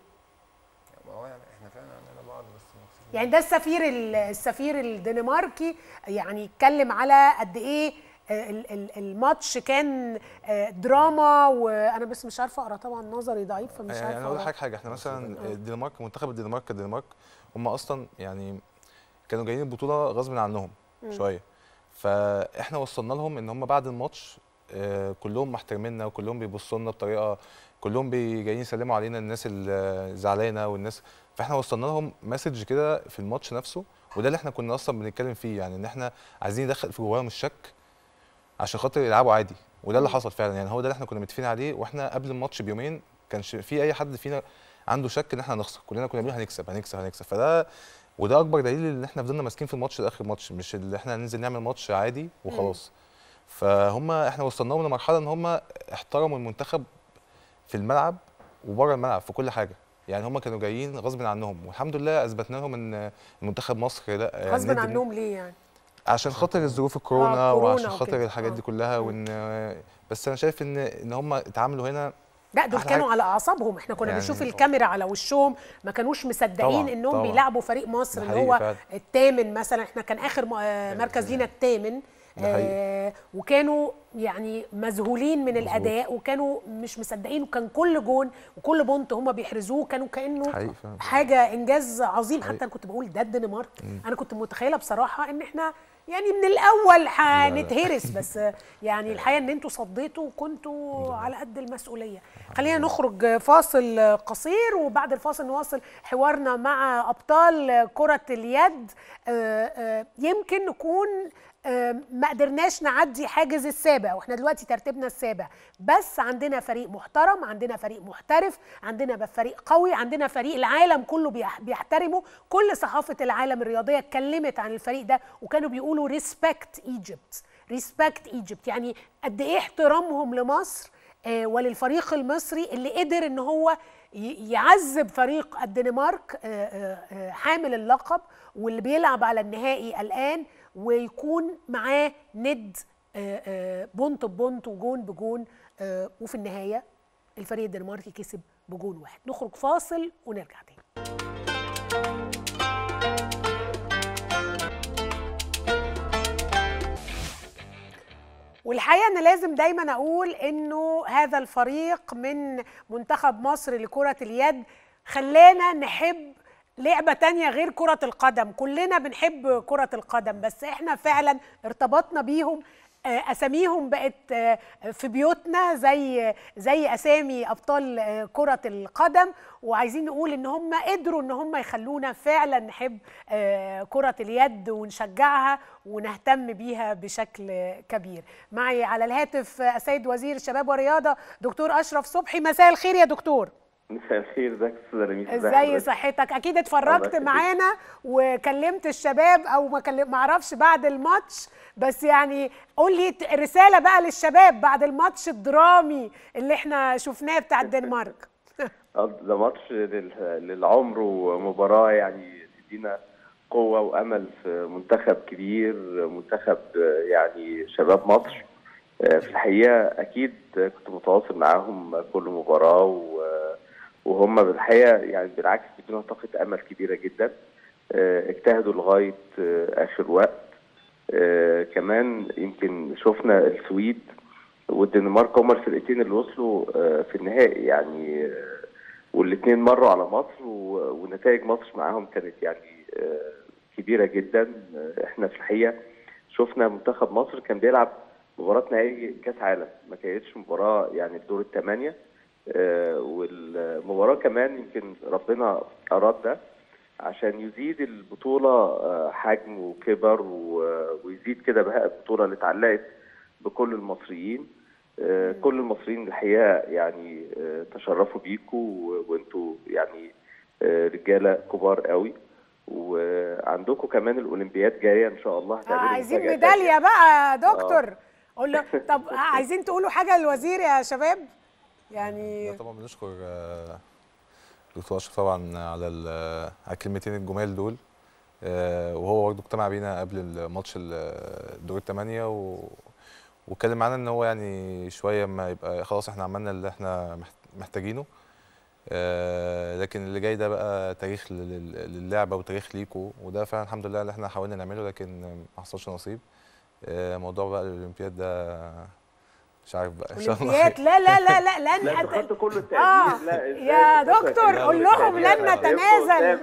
احنا فعلا عندنا بعض بس يعني ده السفير الدنماركي يعني اتكلم على قد ايه الماتش كان دراما، وانا بس مش عارفه اقرا طبعا نظري ضعيف فمش عارفه. يعني اقول لك حاجه، احنا مثلا الدنمارك، منتخب الدنمارك هم اصلا يعني كانوا جايين البطوله غصب عنهم شويه، فاحنا وصلنا لهم ان هم بعد الماتش كلهم محترميننا وكلهم بيبصوا لنا بطريقه، كلهم جايين يسلموا علينا، الناس الزعلانه والناس، فاحنا وصلنا لهم مسج كده في الماتش نفسه. وده اللي احنا كنا اصلا بنتكلم فيه، يعني ان احنا عايزين ندخل في جواهم الشك عشان خاطر يلعبوا عادي، وده اللي حصل فعلا. يعني هو ده اللي احنا كنا متفقين عليه، واحنا قبل الماتش بيومين كانش في اي حد فينا عنده شك ان احنا هنخسر، كلنا كنا بنقول هنكسب. فده وده اكبر دليل ان احنا فضلنا ماسكين في الماتش لاخر ماتش، مش اللي احنا ننزل نعمل ماتش عادي وخلاص. فهم احنا وصلناهم لمرحله ان هم احترموا المنتخب في الملعب وبره الملعب في كل حاجه. يعني هم كانوا جايين غصب عنهم، والحمد لله اثبتنا لهم ان المنتخب مصر لا يعني غصب عنهم ليه يعني؟ عشان خاطر الظروف الكورونا وعشان خاطر الحاجات دي كلها. بس انا شايف ان هم اتعاملوا هنا، لا دول كانوا على اعصابهم. احنا كنا بنشوف الكاميرا على وشهم، ما كانوش مصدقين انهم بيلعبوا فريق مصر اللي هو الثامن مثلا. احنا كان اخر مركز لينا الثامن، وكانوا يعني مذهولين من الاداء وكانوا مش مصدقين، وكان كل جون وكل بونت هم بيحرزوه كانوا كانه حاجه انجاز عظيم. حتى كنت بقول ده الدنمارك، انا كنت متخيله بصراحه ان احنا يعني من الاول هنتهرس، بس يعني الحقيقه ان انتوا صديتوا وكنتوا على قد المسؤوليه. خلينا نخرج فاصل قصير، وبعد الفاصل نواصل حوارنا مع ابطال كره اليد. يمكن نكون ما قدرناش نعدي حاجز السابع، واحنا دلوقتي ترتيبنا السابع، بس عندنا فريق محترم، عندنا فريق محترف، عندنا فريق قوي، عندنا فريق العالم كله بيحترمه. كل صحافة العالم الرياضية اتكلمت عن الفريق ده وكانوا بيقولوا ريسبكت ايجيبت، ريسبكت ايجيبت، يعني قد ايه احترامهم لمصر وللفريق المصري اللي قدر ان هو يعذب فريق الدنمارك حامل اللقب واللي بيلعب على النهائي الآن، ويكون معاه ند بونت ببونت وجون بجون، وفي النهاية الفريق الدنماركي كسب بجون واحد. نخرج فاصل ونرجع تاني. والحقيقة أنا لازم دايما أقول إنه هذا الفريق من منتخب مصر لكرة اليد خلانا نحب لعبة تانية غير كرة القدم. كلنا بنحب كرة القدم، بس احنا فعلا ارتبطنا بيهم، اساميهم بقت في بيوتنا زي اسامي ابطال كرة القدم، وعايزين نقول ان هم قدروا ان هم يخلونا فعلا نحب كرة اليد ونشجعها ونهتم بيها بشكل كبير. معي على الهاتف السيد وزير الشباب والرياضة دكتور اشرف صبحي. مساء الخير يا دكتور. مساء الخير، ازيك يا استاذه رميس؟ ازاي صحتك؟ اكيد اتفرجت معانا وكلمت الشباب او ما اعرفش بعد الماتش، بس يعني قول لي رساله بقى للشباب بعد الماتش الدرامي اللي احنا شفناه بتاع الدنمارك. ده ماتش للعمر ومباراه يعني تدينا قوه وامل في منتخب كبير، منتخب يعني شباب مصر. في الحقيقه اكيد كنت متواصل معاهم كل مباراه، وهم بالحقيقه يعني بالعكس بيدونا طاقه امل كبيره جدا. اجتهدوا لغايه اخر وقت. كمان يمكن شفنا السويد والدنمارك هما الفرقتين اللي وصلوا في النهائي يعني، والاثنين مروا على مصر، ونتائج مصر معاهم كانت يعني كبيره جدا. احنا في الحقيقه شفنا منتخب مصر كان بيلعب مباراه نهائي كاس عالم، ما كانتش مباراه يعني الدور الثمانيه. والمباراه كمان يمكن ربنا اراد ده عشان يزيد البطوله حجم وكبر، ويزيد كده بهاء البطوله اللي اتعلقت بكل المصريين. كل المصريين الحقيقه يعني تشرفوا بيكوا، وانتوا يعني رجاله كبار قوي، وعندكم كمان الاولمبياد جايه ان شاء الله. عايزين ميداليه بقى يا دكتور. قول له طب عايزين تقولوا حاجه للوزير يا شباب يعني؟ طبعا بنشكر دكتور اشرف طبعا على الكلمتين الجمال دول، وهو برضه اجتمع بينا قبل الماتش الدور الثمانيه واتكلم معانا ان هو يعني شويه ما يبقى خلاص احنا عملنا اللي احنا محتاجينه، لكن اللي جاي ده بقى تاريخ للعبه وتاريخ ليكوا، وده فعلا الحمد لله اللي احنا حاولنا نعمله لكن ما حصلش نصيب. موضوع بقى الاولمبياد ده مش عارف بقى ان شاء الله. لا لا لا لا لن لا خدت كل التقدير. لا يا دكتور قول لهم لن نتنازل.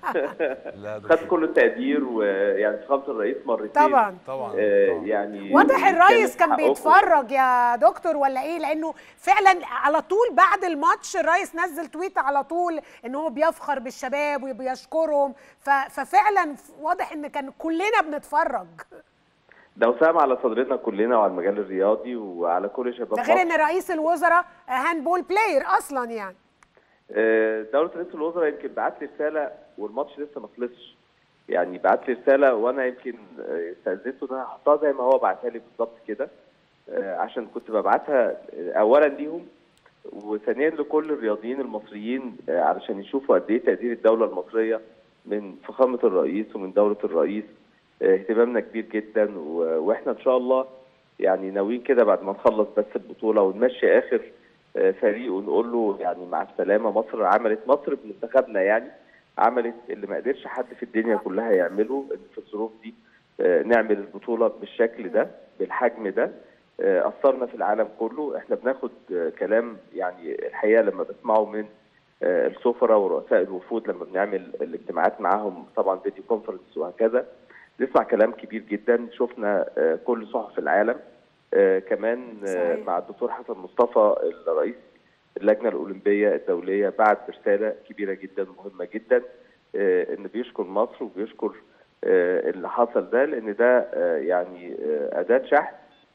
خدت كل التقدير، ويعني فخامه الرئيس مرتين طبعا يعني واضح الرئيس كان بيتفرج يا دكتور ولا ايه؟ لانه فعلا على طول بعد الماتش الرئيس نزل تويت على طول ان هو بيفخر بالشباب وبيشكرهم، ففعلا واضح ان كان كلنا بنتفرج. ده وسام على صدرنا كلنا وعلى المجال الرياضي وعلى كل شباب ده غير ان رئيس الوزراء هاندبول بلاير اصلا يعني. دولة رئيس الوزراء يمكن بعت لي رساله والماتش لسه ما خلصش، يعني بعت لي رساله وانا يمكن استاذنته ان انا احطها زي ما هو بعتها لي بالظبط كده، عشان كنت ببعتها اولا ليهم وثانيا لكل الرياضيين المصريين علشان يشوفوا قد ايه تقدير الدوله المصريه من فخامه الرئيس ومن دوله الرئيس. اهتمامنا كبير جدا، واحنا ان شاء الله يعني ناويين كده بعد ما نخلص بس البطوله ونمشي اخر فريق ونقول له يعني مع السلامه. مصر بمنتخبنا يعني عملت اللي ما قدرش حد في الدنيا كلها يعمله، ان في الظروف دي نعمل البطوله بالشكل ده بالحجم ده. اثرنا في العالم كله. احنا بناخد كلام يعني الحقيقه لما بسمعه من السفراء ورؤساء الوفود لما بنعمل الاجتماعات معاهم، طبعا فيديو كونفرنس وهكذا، نسمع كلام كبير جدا. شفنا كل صحف العالم كمان مع الدكتور حسن مصطفى رئيس اللجنه الاولمبيه الدوليه بعت رساله كبيره جدا مهمه جدا، ان بيشكر مصر وبيشكر اللي حصل ده، لان ده يعني اداه شحن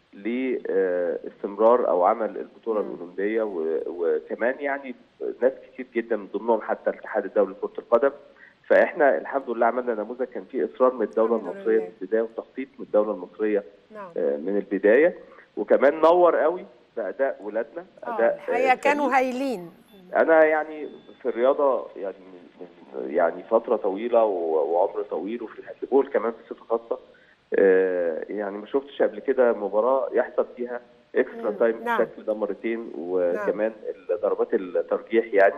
لاستمرار او عمل البطوله الاولمبيه. وكمان يعني ناس كتير جدا من ضمنهم حتى الاتحاد الدولي لكره القدم. فاحنا الحمد لله عملنا نموذج كان فيه اصرار من الدوله المصريه من البدايه وتخطيط من الدوله المصريه من البدايه، وكمان نور قوي باداء ولادنا، اداء الحقيقه كانوا هايلين. انا يعني في الرياضه يعني من يعني فتره طويله وعمر طويل، وفي الهاندبول كمان بصفه خاصه، يعني ما شفتش قبل كده مباراه يحصل فيها اكسترا تايم بالشكل ده مرتين، وكمان ضربات الترجيح يعني،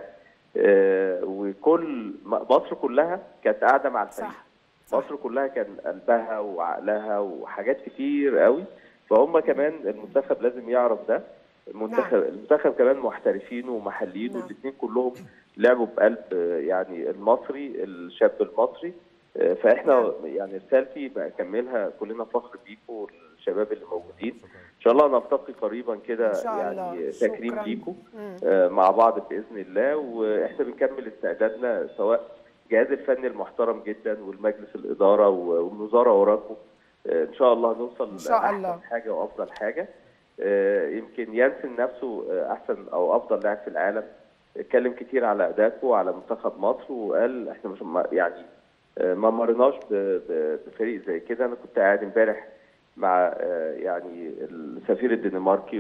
وكل مصر كلها كانت قاعده مع الفريق. مصر كلها كان قلبها وعقلها وحاجات كتير قوي، فهم كمان المنتخب لازم يعرف ده. المنتخب كمان محترفين ومحليين، والاثنين كلهم لعبوا بقلب يعني المصري، الشاب المصري. فاحنا يعني رسالتي بكملها، كلنا فخر بيكم الشباب اللي موجودين. ان شاء الله نلتقي قريبا كده يعني تكريم ليكم مع بعض باذن الله، واحنا بنكمل استعدادنا، سواء الجهاز الفني المحترم جدا والمجلس الاداره والوزاره وراكم. ان شاء الله نوصل لاحسن حاجه وافضل حاجه. يمكن يانسن نفسه احسن او افضل لاعب في العالم اتكلم كتير على ادائكم وعلى منتخب مصر، وقال احنا مش يعني ما مرناش بفريق زي كده. انا كنت قاعد امبارح مع يعني السفير الدنماركي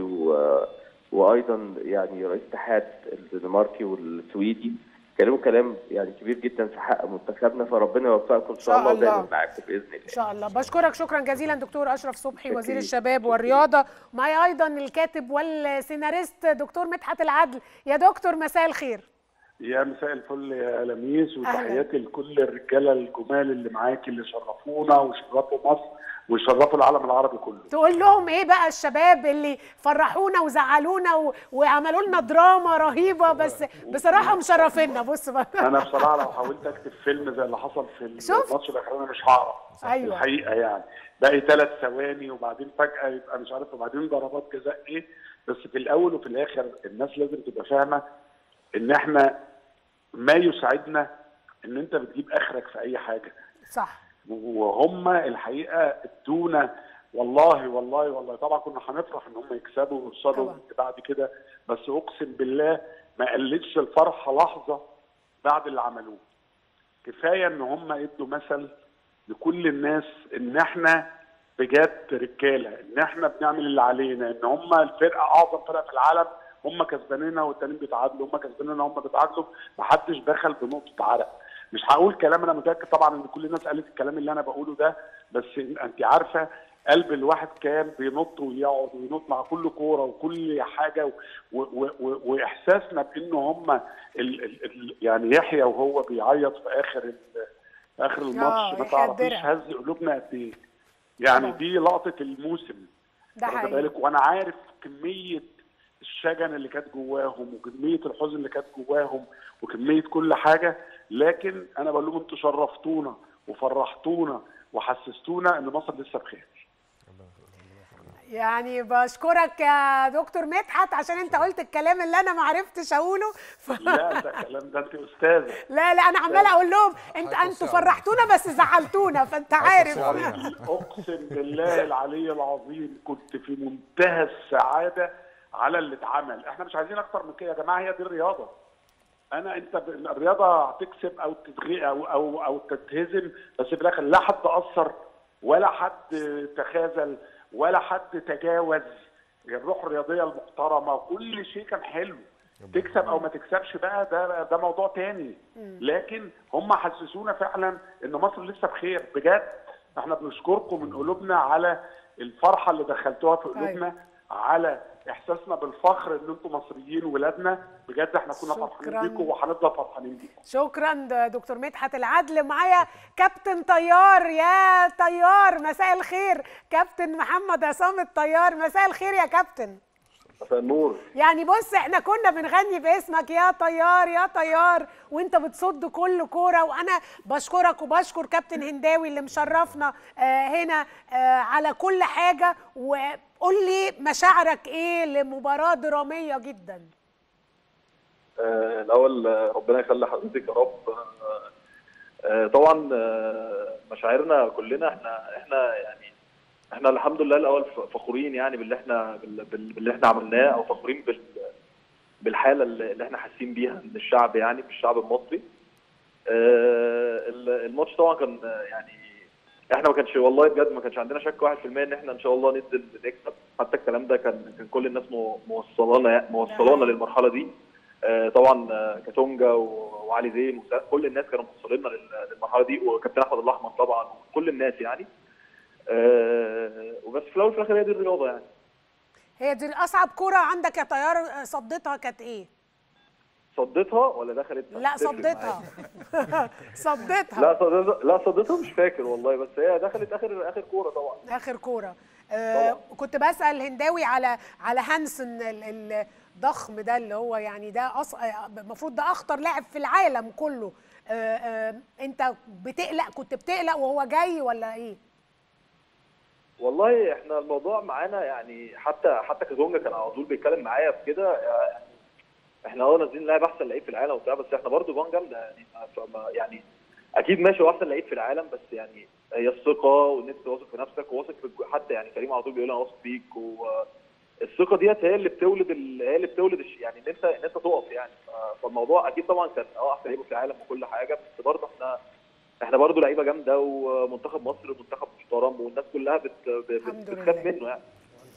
وايضا يعني رئيس الاتحاد الدنماركي والسويدي، كلامه كلام يعني كبير جدا في حق منتخبنا، فربنا يوفقكم ان شاء الله ودايما معاكم باذن الله. ان شاء الله. بشكرك شكرا جزيلا دكتور اشرف صبحي وزير الشباب والرياضه، ومعي ايضا الكاتب والسيناريست دكتور مدحت العدل. يا دكتور مساء الخير. يا مساء الفل يا لميس، وتحياتي لكل الرجاله الجمال اللي معاكي اللي شرفونا وشرفوا مصر ويشرفوا العالم العربي كله. تقول لهم ايه بقى الشباب اللي فرحونا وزعلونا وعملوا لنا دراما رهيبه، بس بصراحه مشرفينا؟ بص بقى انا بصراحه لو حاولت اكتب فيلم زي اللي حصل في الماتش الاخراني مش هعرف. أيوة. الحقيقه يعني باقي 3 ثواني وبعدين فجاه يبقى مش عارف، وبعدين ضربات جزاء ايه. بس في الاول وفي الاخر الناس لازم تبقى فاهمه ان احنا ما يسعدنا ان انت بتجيب اخرك في اي حاجه. صح. وهم الحقيقه ادونا والله والله والله طبعا كنا هنفرح ان هم يكسبوا ويوصلوا بعد كده، بس اقسم بالله ما قلتش الفرحه لحظه بعد اللي عملوه. كفايه ان هم ادوا مثل لكل الناس ان احنا بجد رجاله، ان احنا بنعمل اللي علينا، ان هم الفرقه اعظم فرقه في العالم، هم كسبانيننا والتانيين بيتعادلوا، هم كسبانيننا هم بيتعادلوا، ما حدش دخل بنقطه عرق. مش هقول كلام، انا متاكد طبعا ان كل الناس قالت الكلام اللي انا بقوله ده، بس انت عارفه قلب الواحد كان بينط ويقعد وينط مع كل كوره وكل حاجه، واحساسنا بان هم يعني يحيى وهو بيعيط في اخر الماتش ما تعرفيش هز قلوبنا قد ايه. يعني دي لقطه الموسم. ده حقيقي. بالك، وانا عارف كميه الشجن اللي كانت جواهم وكميه الحزن اللي كانت جواهم وكميه كل حاجه، لكن انا بقول لهم انتوا شرفتونا وفرحتونا وحسستونا ان مصر لسه بخير. يعني بشكرك يا دكتور مدحت عشان انت قلت الكلام اللي انا ما عرفتش اقوله لا ده الكلام ده انت استاذه. لا انا عماله اقول لهم انتوا فرحتونا بس زعلتونا، فانت عارف. اقسم بالله العلي العظيم كنت في منتهى السعاده على اللي اتعمل. احنا مش عايزين اكتر من كده يا جماعه، هي دي الرياضه. انت الرياضه هتكسب او تتغي او تتهزم، بس في الاخر لا حد اثر ولا حد تخاذل ولا حد تجاوز. الروح الرياضيه المحترمه كل شيء كان حلو. تكسب او ما تكسبش بقى ده موضوع تاني، لكن هم حسسونا فعلا ان مصر لسه بخير بجد. احنا بنشكركم من قلوبنا على الفرحه اللي دخلتوها في قلوبنا، على احساسنا بالفخر ان انتم مصريين ولادنا. بجد احنا كنا فرحانين بيكم وهنفضل فرحانين بيكم. شكرا دكتور مدحت العدل. معايا كابتن طيار. يا طيار مساء الخير. كابتن محمد عصام الطيار، مساء الخير يا كابتن. مساء النور. يعني بص احنا كنا بنغني باسمك يا طيار يا طيار وانت بتصد كل كوره، وانا بشكرك وبشكر كابتن هنداوي اللي مشرفنا هنا على كل حاجه. وقول لي مشاعرك ايه لمباراه دراميه جدا؟ الاول ربنا يخلي حضرتك يا رب. طبعا مشاعرنا كلنا احنا الحمد لله الاول فخورين يعني باللي احنا عملناه، او فخورين بالحاله اللي احنا حاسين بيها من الشعب، يعني بالشعب المصري. الماتش طبعا كان يعني احنا ما كانش والله بجد ما كانش عندنا شك 1% ان احنا ان شاء الله ننزل نكسب، حتى الكلام ده كان كل الناس موصلانا للمرحله دي. طبعا كاتونجا وعلي زين كل الناس كانوا موصليننا للمرحله دي، وكابتن احمد الاحمر طبعا كل الناس يعني. وبس في الاول وفي الاخر هي دي الرياضه يعني. هي دي اصعب كوره عندك يا طيار صدتها كانت ايه؟ صدتها ولا دخلتها؟ لا صدتها. صدتها. لا صدتها مش فاكر والله، بس هي دخلت اخر كوره طبعا. اخر كوره. كنت بسال هنداوي على هانسن الضخم ده، اللي هو يعني ده المفروض ده اخطر لاعب في العالم كله. انت كنت بتقلق وهو جاي ولا ايه؟ والله احنا الموضوع معانا يعني حتى كازونجا كان على طول بيتكلم معايا في كده، يعني احنا نازلين لاعب احسن لعيب في العالم وبتاع، بس احنا برضه بان جامده يعني اكيد ماشي هو احسن لعيب في العالم، بس يعني هي الثقه وان انت واثق في نفسك وواثق في حتى يعني كريم على طول بيقول انا واثق فيك، والثقه ديت هي اللي بتولد يعني ان انت تقف يعني. فالموضوع اكيد طبعا كان احسن لعيب في العالم وكل حاجه، بس برضه احنا برضه لعيبه جامده، ومنتخب مصر منتخب محترم والناس كلها بتخاف منه يعني.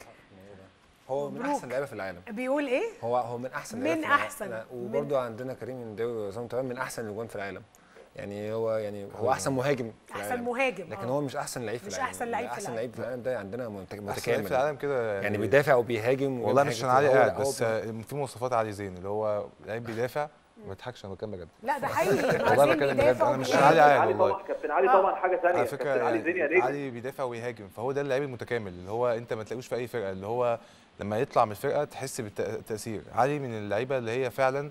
هو من احسن لعيبه في العالم. بيقول ايه؟ هو من احسن لعيبه من احسن. وبرده عندنا كريم هنداوي وعصام تمام من احسن الاجوان في العالم. يعني هو احسن مهاجم في العالم. احسن مهاجم، لكن هو مش احسن لعيب في العالم. مش احسن لعيب في العالم. احسن لعيب في العالم ده عندنا متكامل. احسن لعيب في العالم كده يعني بيدافع وبيهاجم. والله مش عشان علي قاعد، بس في مواصفات علي زين اللي هو لعيب بيدافع. ما بضحكش، انا بتكلم بجد. لا ده حقيقي. والله بتكلم بجد، انا مش علي قاعد والله. كابتن علي طبعا حاجه ثانيه. على فكره علي زين يا نجم، علي بيدافع ويهاجم، فهو ده اللعيب المتكامل اللي هو انت ما تلاقوش في اي فرقه، اللي هو لما يطلع من الفرقه تحس بالتاثير. علي من اللعيبه اللي هي فعلا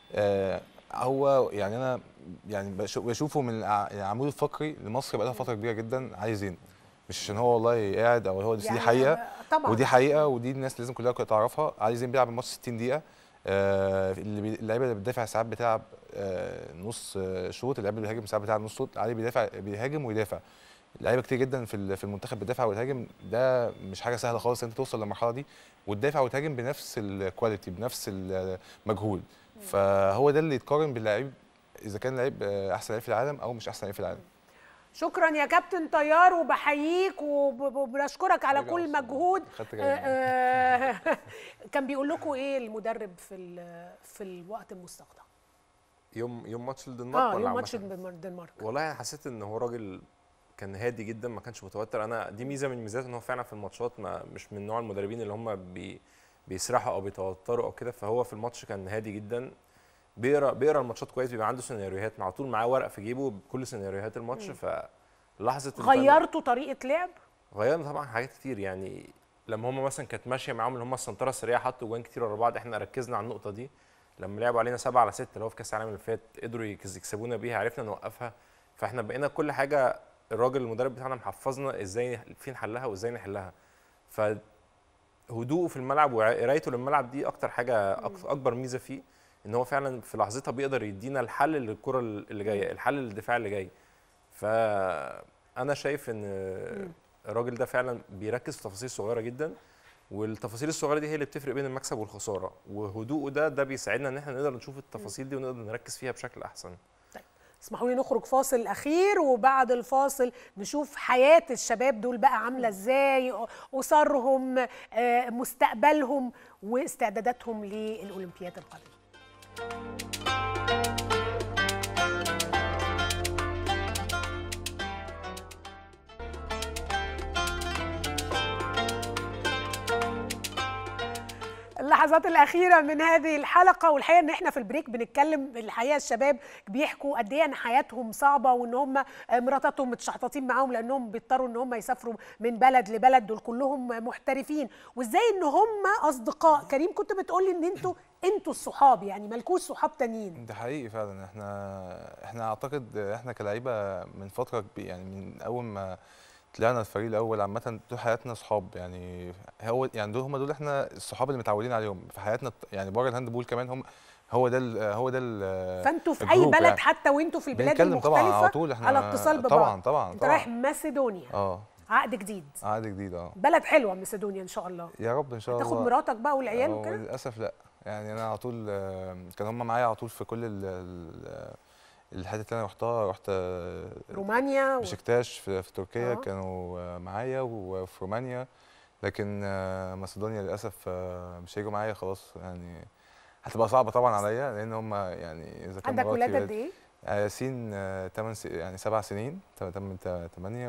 هو يعني انا يعني بشوفه من العمود الفقري لمصر بقى لها فتره كبيره جدا. علي زين مش عشان هو والله قاعد او هو دي يعني حقيقه طبعا. ودي حقيقه ودي الناس لازم كلها تعرفها. علي زين بيلعب الماتش 60 دقيقه. اللعيبه اللي بتدافع ساعات بتلعب نص شوط، اللعيبه اللي بيهاجم ساعات بتلعب نص شوط. علي بيهاجم ويدافع. لعيبه كتير جدا في المنتخب بتدافع وتهاجم، ده مش حاجه سهله خالص انت توصل للمرحله دي وتدافع وتهاجم بنفس الكواليتي بنفس المجهود. فهو ده اللي يتقارن باللعيب اذا كان لعيب احسن لعيب في العالم او مش احسن لعيب في العالم. شكرا يا كابتن طيار، وبحييك وبنشكرك على كل مجهود. كان بيقول لكم ايه المدرب في الوقت المستقطع؟ يوم ماتش الدنمارك ولا يوم ماتش الدنمارك. والله انا حسيت ان هو راجل كان هادي جدا، ما كانش متوتر. انا دي ميزه من ميزاته ان هو فعلا في الماتشات مش من نوع المدربين اللي هم بيسرحوا او بيتوتروا او كده. فهو في الماتش كان هادي جدا، بيقرا الماتشات كويس، بيبقى عنده سيناريوهات على طول معاه ورق في جيبه بكل سيناريوهات الماتش. فلحظه غيرتوا طريقه لعب؟ غيرنا طبعا حاجات كتير. يعني لما هم مثلا كانت ماشيه معاهم اللي هم السنتره السريعه حطوا جوان كتير ورا بعض، احنا ركزنا على النقطه دي. لما لعبوا علينا 7-6 اللي هو في كاس العالم اللي فات قدروا يكسبونا بيها، عرفنا نوقفها. فاحنا بقينا كل حاجه الراجل المدرب بتاعنا محفظنا ازاي فين حلها وازاي نحلها. فهدوءه في الملعب وقرايته للملعب دي اكتر حاجه اكبر ميزه فيه، ان هو فعلا في لحظتها بيقدر يدينا الحل للكره اللي جايه، الحل للدفاع اللي جاي. فانا شايف ان الراجل ده فعلا بيركز في تفاصيل صغيره جدا، والتفاصيل الصغيره دي هي اللي بتفرق بين المكسب والخساره. وهدوءه ده بيساعدنا ان احنا نقدر نشوف التفاصيل دي ونقدر نركز فيها بشكل احسن. اسمحوا لي نخرج فاصل اخير، وبعد الفاصل نشوف حياه الشباب دول بقى عامله ازاي، اسرهم، مستقبلهم، واستعداداتهم للاولمبياد القادمه. اللحظات الأخيرة من هذه الحلقة، والحقيقة إن إحنا في البريك بنتكلم الحقيقة الشباب بيحكوا قد إيه إن حياتهم صعبة، وإن هم مراتاتهم متشحططين معاهم لأنهم بيضطروا إن هم يسافروا من بلد لبلد، دول كلهم محترفين، وإزاي إن هم أصدقاء. كريم كنت بتقولي إن أنتوا الصحاب، يعني مالكوش صحاب تانيين. ده حقيقي فعلا. إحنا أعتقد إحنا كلاعيبة من فترة يعني من أول ما طلعنا الفريق الاول عامه طول حياتنا صحاب. يعني هم دول احنا الصحاب اللي متعودين عليهم في حياتنا، يعني بره الهاندبول كمان هو ده فانتوا في اي بلد يعني. حتى وانتوا في البلاد المختلفه طبعا على طول احنا على اتصال ببعض. طبعا انت رايح ماسيدونيا. عقد جديد. بلد حلوه ماسيدونيا ان شاء الله. يا رب ان شاء الله. هتاخد مراتك بقى والعيال وكده؟ للاسف لا، يعني انا على طول كان هم معايا على طول في كل الحته اللي انا رحت رومانيا بشكتاش في تركيا، آه. كانوا معايا، وفي رومانيا. لكن مقدونيا للاسف مش هيجوا معايا خلاص، يعني هتبقى صعبه طبعا عليا، لان هم يعني اذا كان عندك ولاد قد ايه؟ ياسين 7 سنين، تم 8،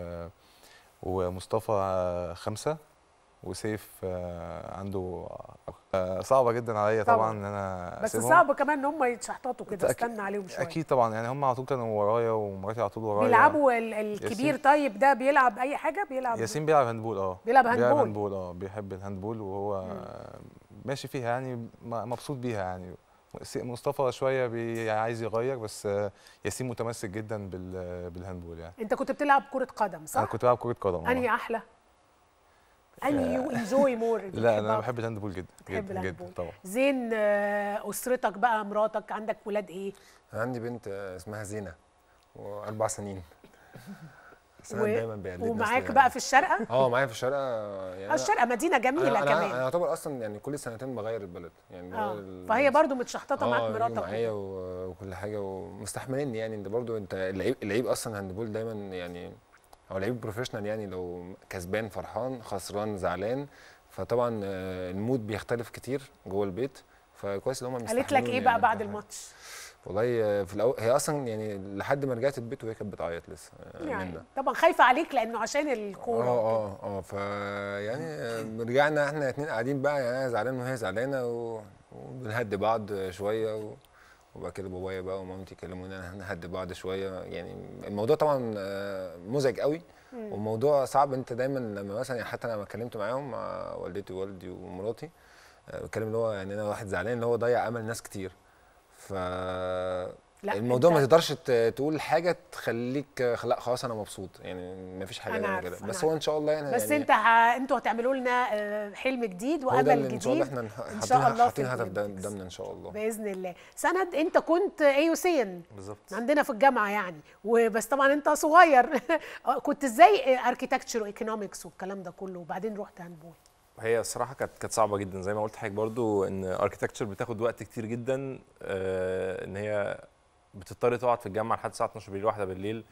ومصطفى 5، وسيف عنده صعبه جدا عليا طبعا ان انا بس أسيبهم. صعب كمان ان هم يتشحططوا كده، استنى عليهم شويه. اكيد طبعا، يعني هم على طول كانوا ورايا، ومراتي على طول ورايا. بيلعبوا الكبير طيب ده بيلعب اي حاجه؟ بيلعب ياسين بيلعب هاندبول. بيلعب هاندبول بيحب الهاندبول، وهو ماشي فيها يعني، مبسوط بيها يعني. مصطفى شويه عايز يغير، بس ياسين متمسك جدا بالهاندبول يعني. انت كنت بتلعب كره قدم صح؟ انا كنت بلعب كره قدم. انهي احلى؟ انهي يو انجوي مور؟ لا انا بحب الهاندبول جدا بتحب الهاندبول طبعا. زين، اسرتك بقى، مراتك، عندك ولاد ايه؟ عندي بنت اسمها زينه و4 سنين. دايما بيقلدني. ومعاك بقى في الشارقه؟ معايا في الشارقه يعني. الشارقه مدينه جميله كمان. انا اعتبر اصلا يعني كل سنتين بغير البلد يعني. فهي برضو متشحططه معاك مراتك معايا وكل حاجه، ومستحمليني يعني. انت برضو انت اللعيب اصلا هاندبول دايما يعني، هو لعيب بروفيشنال يعني، لو كسبان فرحان، خسران زعلان، فطبعا المود بيختلف كتير جوه البيت. فكويس ان هم مستحملين. قالت لك ايه بقى بعد الماتش؟ والله في الاول هي اصلا يعني لحد ما رجعت البيت وهي كانت بتعيط لسه يعني طبعا خايفه عليك لانه عشان الكوره. يعني رجعنا احنا الاثنين قاعدين بقى، يعني انا زعلان وهي زعلانه، وبنهدي بعض شويه، وبعد كده بابايا بقى ومامتي كلموني انا هنهدي بعض شويه. يعني الموضوع طبعا مزعج قوي، وموضوع صعب. انت دايما لما مثلا يعني حتى انا لما اتكلمت معاهم، مع والدتي ووالدي ومراتي، بتكلم اللي هو يعني انا واحد زعلان اللي هو ضيع امل ناس كتير. الموضوع ما تقدرش تقول حاجه تخليك لا خلاص انا مبسوط، يعني ما فيش حاجه كده. بس هو ان شاء الله يعني، بس يعني انتوا هتعملوا لنا حلم جديد وامل جديد. ان شاء الله احنا حاطين هدف قدامنا ان شاء الله باذن الله. سند، انت كنت ايوسين بالظبط عندنا في الجامعه يعني، وبس طبعا انت صغير كنت ازاي اركيتكتشر وايكونومكس والكلام ده كله، وبعدين رحت هاندبول؟ هي الصراحه كانت صعبه جدا، زي ما قلت حضرتك برضو ان اركيتكتشر بتاخد وقت كتير جدا، ان هي بتضطر تقعد في الجامعه لحد الساعه 12 بالليل، 1 بالليل.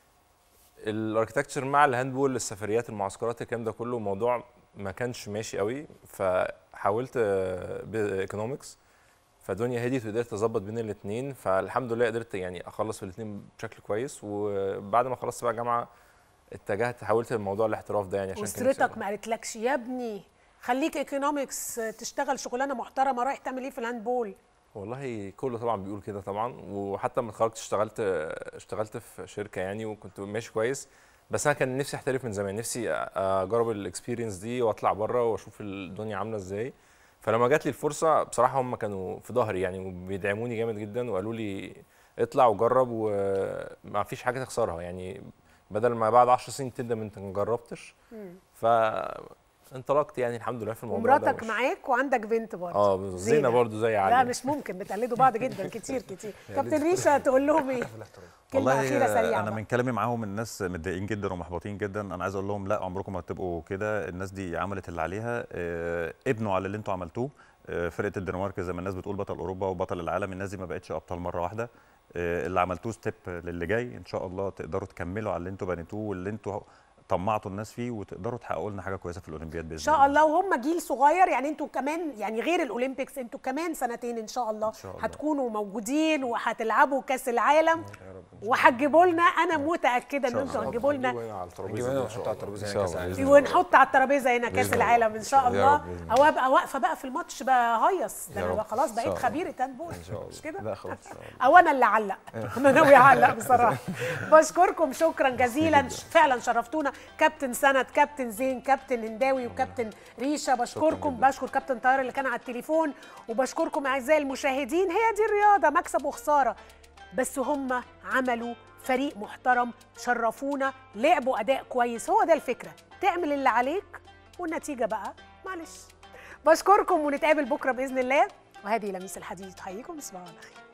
الاركيتكتشر مع الهاندبول، السفريات، المعسكرات، الكلام ده كله موضوع ما كانش ماشي قوي. فحاولت بايكونومكس، فالدنيا هديت وقدرت اظبط بين الاثنين. فالحمد لله قدرت يعني اخلص في الاثنين بشكل كويس. وبعد ما خلصت بقى جامعه حاولت الموضوع الاحتراف ده يعني، عشان اسرتك ما قالتلكش يا ابني خليك ايكونومكس تشتغل شغلانه محترمه، رايح تعمل ايه في الهاندبول؟ والله كله طبعا بيقول كده طبعا. وحتى لما اتخرجت اشتغلت في شركه يعني، وكنت ماشي كويس. بس انا كان نفسي احترف من زمان، نفسي اجرب الاكسبيرينس دي واطلع بره واشوف الدنيا عامله ازاي. فلما جات لي الفرصه بصراحه هم كانوا في ظهري يعني، وبيدعموني جامد جدا، وقالوا لي اطلع وجرب وما فيش حاجه تخسرها يعني، بدل ما بعد 10 سنين تندم انت ما جربتش. فانطلقت يعني الحمد لله في الموضوع ده. ومراتك معاك وعندك بنت برضه؟ زينه برضه زي علي. لا مش ممكن، بتقلدوا بعض جدا كتير. كابتن ريشه تقول لهم ايه؟ والله أخيرة سريعة انا من كلامي معاهم الناس متضايقين جدا ومحبطين جدا. انا عايز اقول لهم لا، عمركم ما هتبقوا كده. الناس دي عملت اللي عليها، ابنوا على اللي انتوا عملتوه. فرقه الدنمارك زي ما الناس بتقول بطل اوروبا وبطل العالم، الناس دي ما بقتش ابطال مره واحده. اللي عملتوه ستيب للي جاي، ان شاء الله تقدروا تكملوا على اللي انتوا بنيتوه واللي انتوا طمعتوا الناس فيه، وتقدروا تحققوا لنا حاجه كويسه في الاولمبياد باذن الله. ان شاء الله. وهم جيل صغير يعني، انتوا كمان يعني غير الاولمبيكس، انتوا كمان سنتين ان شاء الله هتكونوا موجودين وهتلعبوا كاس العالم، وهتجيبوا لنا، انا متاكده ان انتوا هتجيبوا لنا، ونحط على الترابيزه هنا كاس العالم ان شاء الله. او ابقى واقفه بقى في الماتش بقى هيص، ده انا خلاص بقيت خبيره هاندبول مش كده؟ لا خلاص او انا اللي اعلق، انا ناوي اعلق بصراحه. بشكركم شكرا جزيلا، فعلا شرفتونا. كابتن سند، كابتن زين، كابتن هنداوي، وكابتن ريشه، بشكركم. بشكر كابتن طاهر اللي كان على التليفون، وبشكركم اعزائي المشاهدين. هي دي الرياضه، مكسب وخساره، بس هم عملوا فريق محترم، شرفونا، لعبوا اداء كويس. هو ده الفكره، تعمل اللي عليك والنتيجه بقى معلش. بشكركم ونتقابل بكره باذن الله. وهذه لميس الحديث تحييكم، تصبحوا على خير.